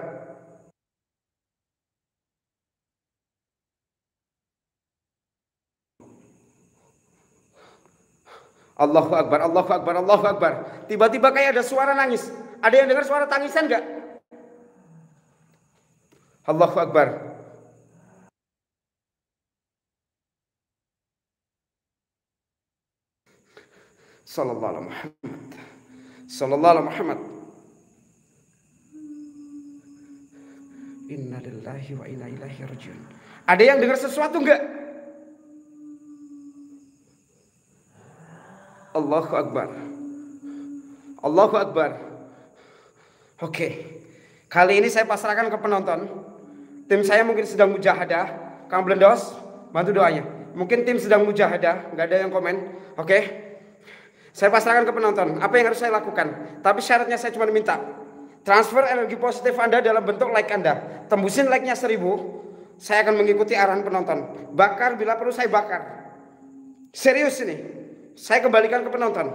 Allahu Akbar, Allahu Akbar, Allahu Akbar. Tiba-tiba kayak ada suara nangis. Ada yang dengar suara tangisan enggak? Allahu Akbar. Sallallahu alaihi Muhammad. Sallallahu alaihi Muhammad. Inna lillahi wa inna ilaihi rajiun. Ada yang dengar sesuatu enggak? Allahu Akbar. Allahu Akbar. Oke. Kali ini saya pasrahkan ke penonton. Tim saya mungkin sedang mujahadah. Kang Blendos, bantu doanya. Mungkin tim sedang mujahadah, nggak ada yang komen. Oke, saya pasrahkan ke penonton. Apa yang harus saya lakukan? Tapi syaratnya saya cuma minta transfer energi positif Anda dalam bentuk like Anda. Tembusin like-nya seribu. Saya akan mengikuti arahan penonton. Bakar bila perlu saya bakar. Serius ini. Saya kembalikan ke penonton.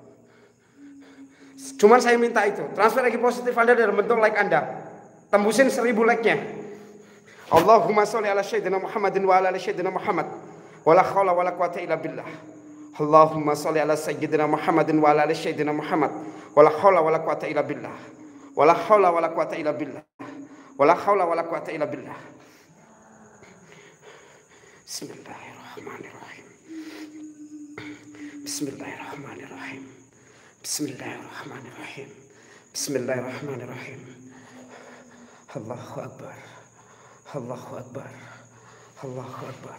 Cuman saya minta itu. Transfer energi positif Anda dalam bentuk like Anda. Tembusin seribu like-nya. Allahumma sholli ala sayyidina Muhammadin wa ala ali sayyidina Muhammad. Wala haula wala quwata illa billah. Allahumma sholli ala sayyidina Muhammadin wa ala ali sayyidina Muhammad. Wala haula wala quwata illa billah. Wala haula wala quwata illa billah. Wala haula wala quwata illa billah. Bismillahirrahmanirrahim. Bismillahirrahmanirrahim. Bismillahirrahmanirrahim. Bismillahirrahmanirrahim. Allahu Akbar. Allahu Akbar. Allahu Akbar.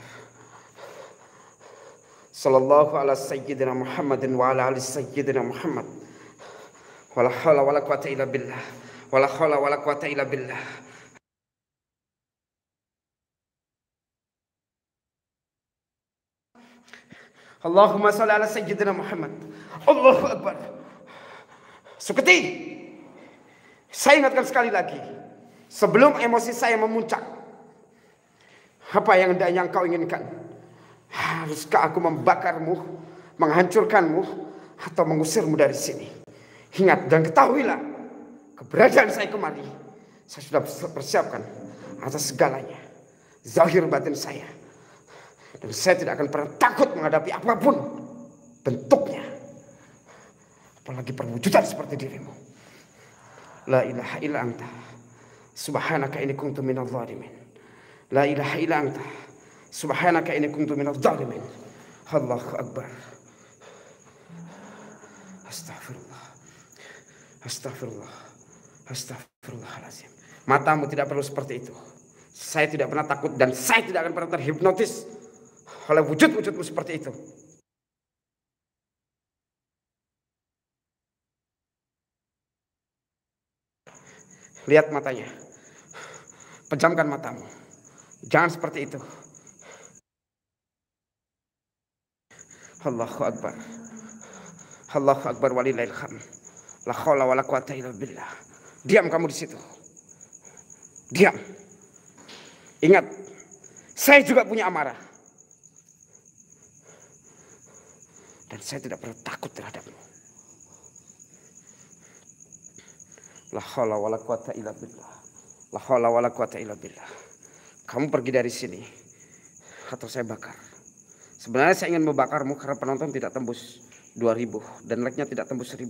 Sallallahu ala sayyidina Muhammadin wa ala ali sayyidina Muhammad. Wala hawla wala quwata illa billah. Wala hawla wala quwata illa billah. Allahumma sholli ala sayyidina Muhammad. Allahu Akbar. Suketi. Saya ingatkan sekali lagi. Sebelum emosi saya memuncak. Apa yang yang kau inginkan? Haruskah aku membakarmu, menghancurkanmu, atau mengusirmu dari sini? Ingat dan ketahuilah, keberadaan saya kemari, saya sudah persiapkan atas segalanya, zahir batin saya. Dan saya tidak akan pernah takut menghadapi apapun bentuknya, apalagi perwujudan seperti dirimu. La ilaha illa anta, subhanaka inni kuntu minadh dhalimin. La ilaha illa anta, subhanaka inni kuntu minadh dhalimin. Allahu Akbar. Astagfirullah. Astagfirullah. Astagfirullahaladzim. Matamu tidak perlu seperti itu. Saya tidak pernah takut dan saya tidak akan pernah terhipnotis oleh wujud-wujudmu seperti itu. Lihat matanya. Pejamkan matamu. Jangan seperti itu. Allahu Akbar. Allahu Akbar walillahil hamd. La haula wala quwata illa billah. Diam kamu di situ. Diam. Ingat, saya juga punya amarah. Dan saya tidak pernah takut terhadapmu. La haula wala quwata illa billah. La haula wala quwata illa billah. Kamu pergi dari sini atau saya bakar. Sebenarnya saya ingin membakarmu karena penonton tidak tembus dua ribu dan like-nya tidak tembus seribu.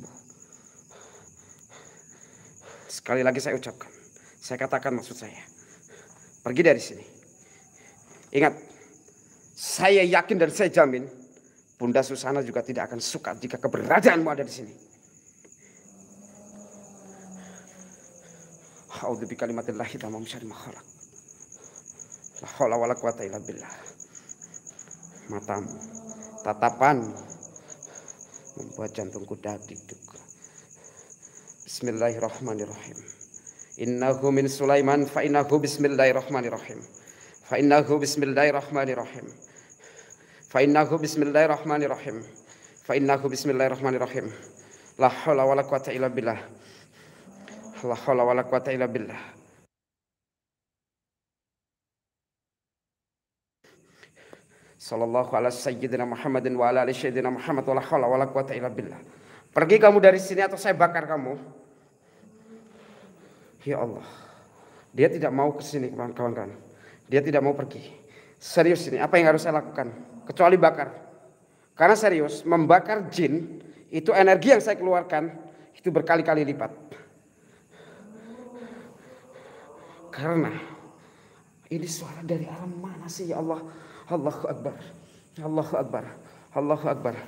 Sekali lagi saya ucapkan, saya katakan maksud saya. Pergi dari sini. Ingat, saya yakin dan saya jamin Bunda Susana juga tidak akan suka jika keberadaanmu ada di sini. A'udzu bikalimatillahi tammah min syarri ma khalaq. La haula wala quwata illa billah. Matamu, tatapanmu membuat jantungku dagdikduk. Bismillahirrahmanirrahim. Innahu min Sulaiman fa innahu bismillahirrahmanirrahim. Fa innahu bismillahirrahmanirrahim. Fa innahu bismillahirrahmanirrahim. Fa innahu bismillahirrahmanirrahim. La haula wala quwata illa billah. La haula wala quwata illa billah. Sallallahu ala sayyidina Muhammadin wa ala ali sayyidina Muhammad wa la haula wa la quwata illa billah. Pergi kamu dari sini atau saya bakar kamu. Ya Allah. Dia tidak mau ke sini kawan-kawan. Dia tidak mau pergi. Serius ini, apa yang harus saya lakukan? Kecuali bakar. Karena serius, membakar jin itu energi yang saya keluarkan itu berkali-kali lipat. Karena ini suara dari arah mana sih ya Allah? Allahu Akbar. Allahu Akbar. Allahu Akbar.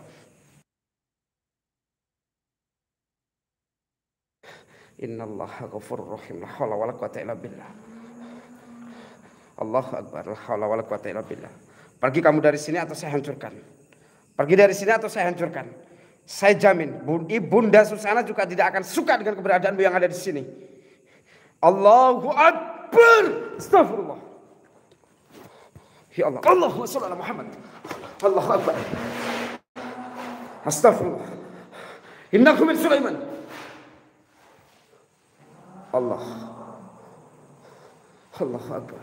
Innallaha ghafurur rahim. La haula wala quwata illa billah. Allahu Akbar. La haula wala quwata illa billah. Pergi kamu dari sini atau saya hancurkan. Pergi dari sini atau saya hancurkan. Saya jamin Bunda Susana juga tidak akan suka dengan keberadaanmu yang ada di sini. Allahu Akbar. Akbar. Astagfirullah. Ya Allah. Allahumma shalli ala Muhammad. Allahu Akbar. Astagfirullah. Innakum min Sulaiman. Allah. Allahu Akbar.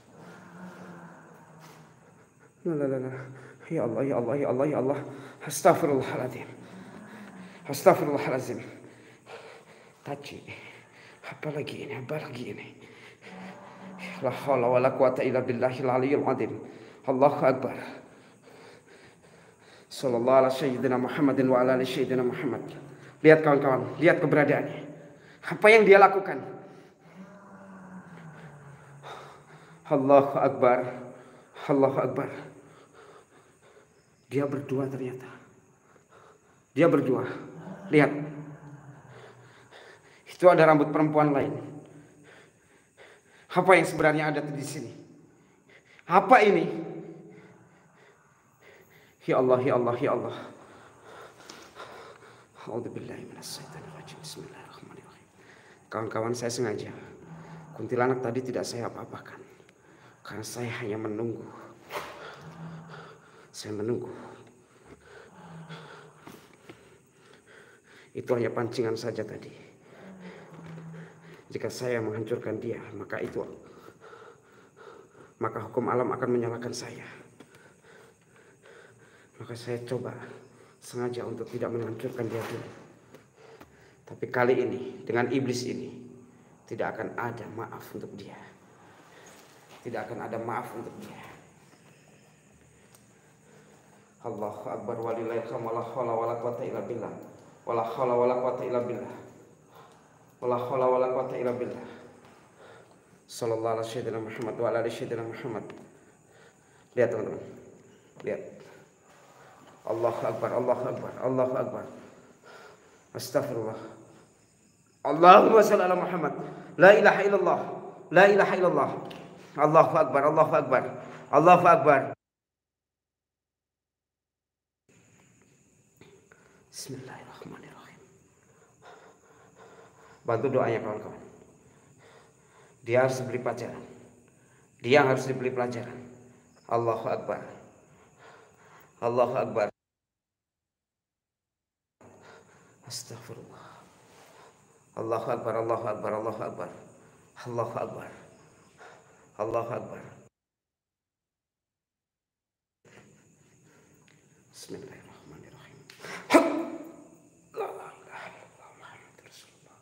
La la la la. Ya Allah, ya Allah, ya Allah, ya Allah. Astagfirullahaladzim. Astagfirullahaladzim. Taji. Apa lagi ini? Apa lagi ini? La haula wala quwata illa billahil aliyyil azim. Allahu Akbar. Sallallahu ala sayyidina Muhammadin wa ala ali sayyidina Muhammad. Lihat kawan-kawan, lihat keberadaannya. Apa yang dia lakukan? Allahu Akbar. Allahu Akbar. Dia berdua ternyata. Dia berdua. Lihat. Itu ada rambut perempuan lain. Apa yang sebenarnya ada di sini? Apa ini? Ya Allah, ya Allah, ya Allah. A'udzubillahi minasyaitonirrajim. Bismillahirrahmanirrahim. Kawan-kawan, saya sengaja kuntilanak tadi tidak saya apa-apakan. Karena saya hanya menunggu. Saya menunggu. Itu hanya pancingan saja tadi. Jika saya menghancurkan dia, maka itu maka hukum alam akan menyalahkan saya. Maka saya coba sengaja untuk tidak menghancurkan dia dulu. Tapi kali ini dengan iblis ini tidak akan ada maaf untuk dia. Tidak akan ada maaf untuk dia. Allahu Akbar walillahil hamd wala haula wala quwata illa billah. Wala haula wala quwata illa billah. Wala haula wala quwata illa billah. Sallallahu alaihi wasallam Muhammad wa ala ali sayyidina Muhammad. Lihat teman-teman. Lihat. Allahu Akbar, Allahu Akbar, Allahu Akbar. Astagfirullah. Allahumma shalli ala Muhammad. La ilaha illallah. La ilaha illallah. Allahu Akbar, Allahu Akbar. Allahu Akbar. Bismillahirrahmanirrahim. Bantu doanya kawan-kawan. Dia harus diberi pelajaran. Dia harus diberi pelajaran. Allahu Akbar. Allahu Akbar. Astagfirullah. Allahu Akbar, Allahu Akbar, Allahu Akbar. Allahu Akbar. Allahu Akbar. Bismillahirrahmanirrahim. La ilaha illallah Muhammadur Rasulullah.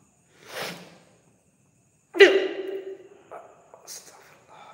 Astagfirullah.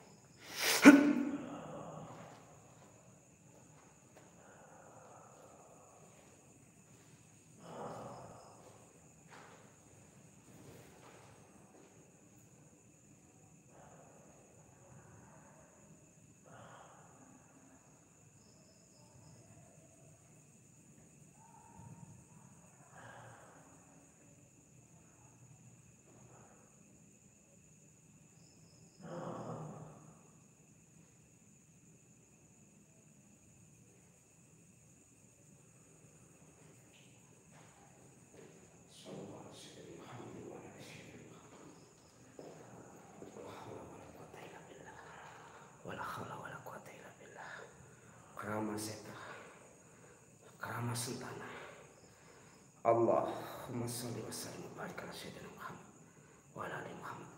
Karama seta, karama sultana. Allahumma shalli wa sallim wa barik ala sayyidina Muhammad wa ala ali Muhammad.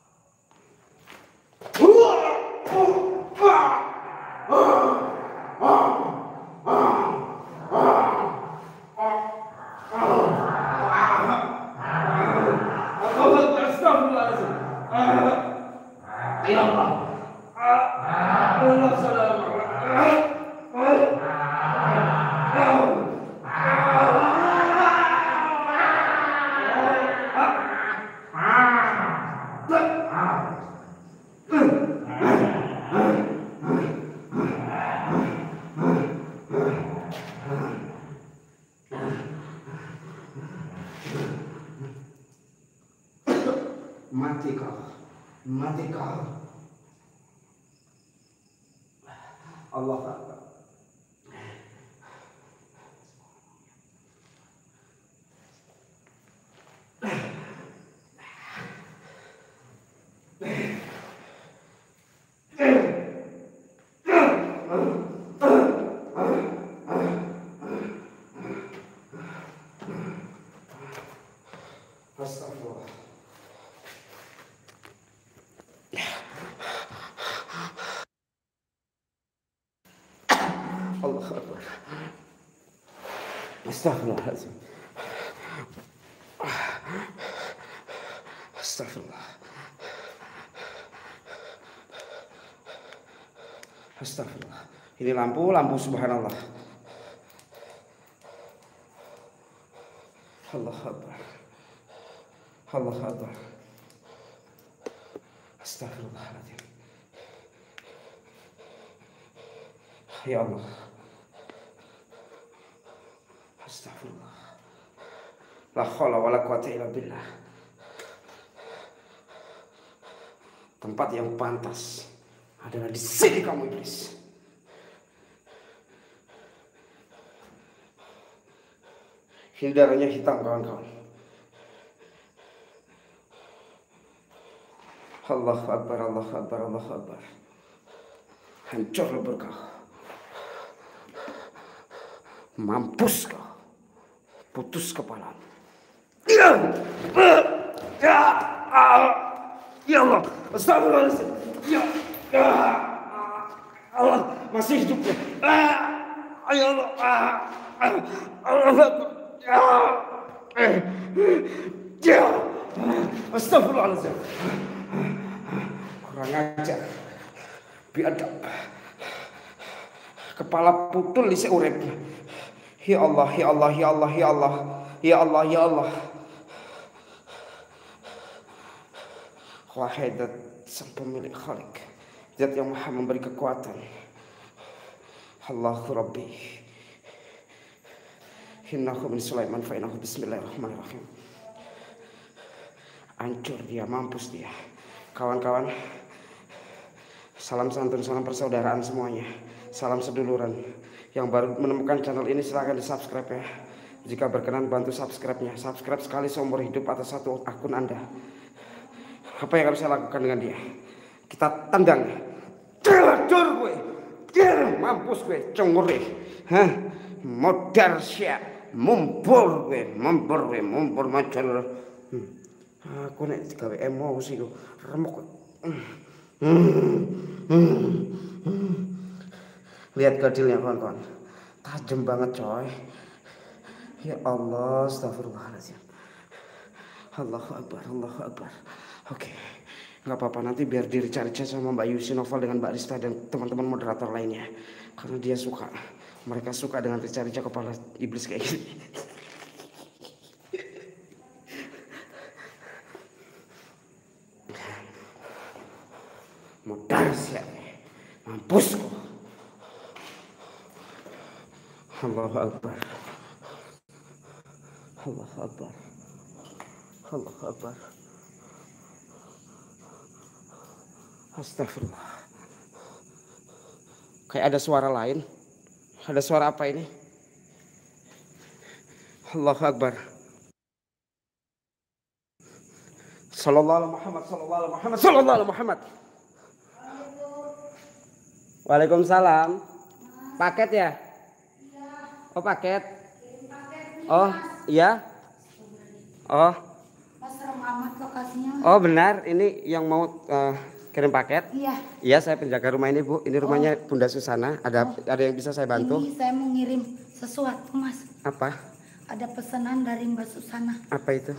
Mati kau, mati kau. Allah Akbar. Astagfirullah. Allah Akbar. Astagfirullahaladzim. Astagfirullah. Astagfirullah. Ini lampu, lampu subhanallah. Allah Akbar. Allah Akbar. Astagfirullahaladzim. Ya Allah. Astagfirullah. La haula wala quwata illa billah. Tempat yang pantas adalah di sini kamu iblis. Darahnya hitam kawan-kawan. Allahu Akbar, Allahu Akbar, Allahu Akbar. Hancurlah berkah. Mampus kau. Putus kepala. Ya, ya, ya Allah. Astagfirullahaladzim. Ya, ya Allah, masih hidup ya. Ya Allah. Allah. Ya, astagfirullahaladzim. Kurang ajar. Biadab. Kepala putul di seurep. Ya Allah, ya Allah, ya Allah, ya Allah, ya Allah, ya Allah. Wahai zat sang pemilik khalik, zat yang maha memberi kekuatan. Allahu Rabbi. Innahu min Sulaiman fa innahu bismillahirrahmanirrahim. Hancur dia, mampus dia. Kawan-kawan, salam santun, salam persaudaraan semuanya. Salam seduluran. Yang baru menemukan channel ini silahkan di subscribe ya. Jika berkenan bantu subscribe-nya. Subscribe sekali seumur hidup atas satu akun Anda. Apa yang harus saya lakukan dengan dia? Kita tendang. Hancur gue. Mampus gue, cungur deh. Hah? Modar siap. Mumpur gue, mumpur gue, mumpur macam hmm. Aku nek digawe emosi ku remuk. Hmm. Hmm. Hmm. Lihat gadilnya kawan-kawan, tajam banget coy. Ya Allah, astagfirullahaladzim. Allahu Akbar, Allahu Akbar. Oke, nggak apa-apa, nanti biar dirica-rica sama Mbak Yusi Novel dengan Mbak Rista dan teman-teman moderator lainnya, karena dia suka. Mereka suka dengan rica-rica kepala iblis kayak gini. Modal siap, mampus kok. Allahu Akbar. Allahu Akbar. Allahu Akbar. Astagfirullah. Kayak ada suara lain. Ada suara apa ini? Allahu Akbar. Sallallahu alaihi Muhammad, sallallahu alaihi Muhammad, sallallahu alaihi Muhammad. Waalaikumsalam. Paket ya? Oh paket. Oh iya. Oh. Oh benar, ini yang mau uh, kirim paket? Iya. Iya, saya penjaga rumah ini Bu. Ini rumahnya oh. Bunda Susana. Ada oh. ada yang bisa saya bantu? Ini saya mau ngirim sesuatu Mas. Apa? Ada pesanan dari Mbak Susana. Apa itu?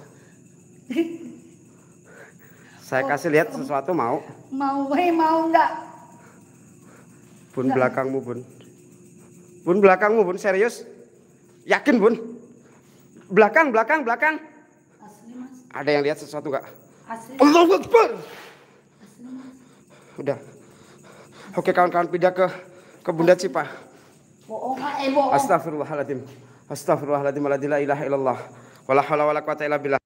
Saya oh. kasih lihat sesuatu mau? Mau, hei mau enggak? Bun enggak. Belakangmu Bun. Bun belakangmu Bun, serius? Yakin Bun? Belakang, belakang, belakang. Asli Mas. Ada yang lihat sesuatu enggak? Asli. Allahu Akbar. Asli Mas. Udah. Oke kawan-kawan, pindah ke ke Bunda Cipa. Bohong, eh bohong. Astagfirullahaladzim. Astagfirullahaladzim. La ilaha illallah. Wala haula wala quwata illa billah.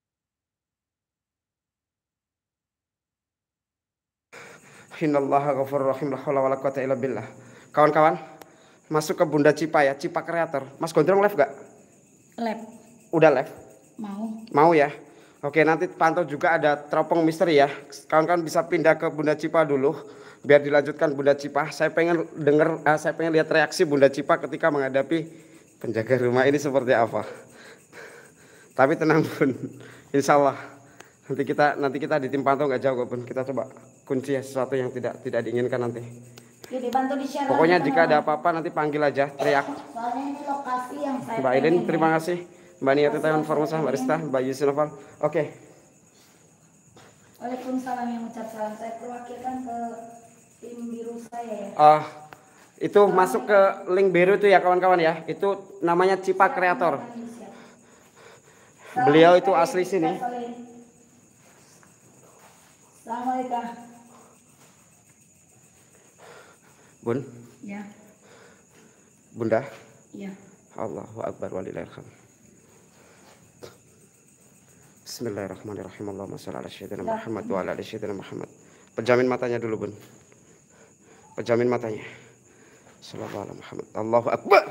Innallaha ghafurur rahim. La haula wala quwata illa billah. Kawan-kawan, masuk ke Bunda Cipa ya, Cipa Kreator. Mas Gondrong live gak? Live. Udah live? Mau. Mau ya? Oke, nanti pantau juga ada teropong misteri ya. Kawan-kawan bisa pindah ke Bunda Cipa dulu. biar dilanjutkan Bunda Cipah. Saya pengen dengar, uh, saya pengen lihat reaksi Bunda Cipah ketika menghadapi penjaga rumah ini seperti apa. Tapi tenang Bun, insya Allah nanti kita nanti kita di tim pantau nggak jauh Bun. Kita coba kunci sesuatu yang tidak tidak diinginkan nanti. Ya, dibantu di-share. Pokoknya jika ada apa-apa nanti panggil aja, teriak. Soalnya ini lokasi yang saya Mbak Aiden, pengen, terima ya. kasih. Mbak Nia Tetawan Formosa, Mbak Rista, Mbak Yusinoval. Oke. Waalaikumsalam yang ucap salam. Saya perwakilan ke tim biru saya ya. Ah, itu masuk ke link biru itu ya kawan-kawan ya. Itu namanya Cipah Kreator. Beliau itu asli sini. Assalamualaikum. Bun, Ya. Bunda. Ya. Allahu Akbar walillahilhamd. Bismillahirrahmanirrahim. Allahumma shalli ala sayyidina Muhammad wa ala ali sayyidina Muhammad. Pejamin matanya dulu, Bun. Pejamin matanya. Sallallahu alaihi Muhammad. Allahu Akbar.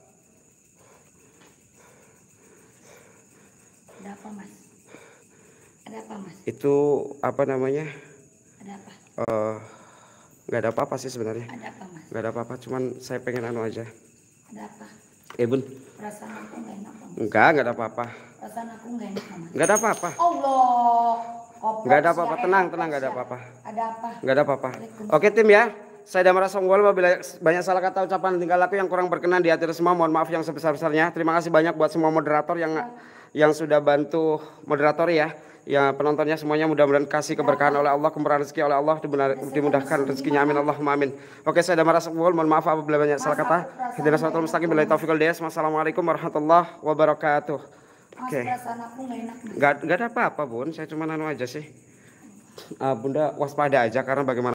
Ada apa, Mas? Ada apa, Mas? Itu apa namanya? Ada apa? Eh, nggak ada apa-apa sih sebenarnya. Ada apa, Mas? Nggak ada apa-apa, cuman saya pengen anu aja. Ada apa? Eh, Bun. Perasaan aku nggak enak, Mas. Enggak, nggak ada apa-apa. Perasaan aku nggak enak, Mas. Nggak ada apa-apa. Allah. Nggak ada apa-apa, tenang, tenang, nggak ada apa-apa. Ada apa? Nggak ada apa-apa. Oke tim ya, saya Damar Songgol. Bila banyak salah kata ucapan tingkah laku yang kurang berkenan di hati semua, mohon maaf yang sebesar-besarnya. Terima kasih banyak buat semua moderator yang yang sudah bantu moderator ya. Ya penontonnya semuanya mudah-mudahan kasih keberkahan oleh Allah, kemurahan rezeki oleh Allah, dimudahkan rezekinya, amin Allahumma amin. Oke, saya Damar Songgol, mohon maaf apabila banyak salah kata. Hidayah suratul mustaqim, billahi taufiq wal hidayah. Wassalamualaikum warahmatullahi wabarakatuh. Oke. Perasaan aku nggak enak, Mas. Nggak nggak ada apa-apa Bun, saya cuma anu aja sih. Uh, Bunda waspada aja karena bagaimana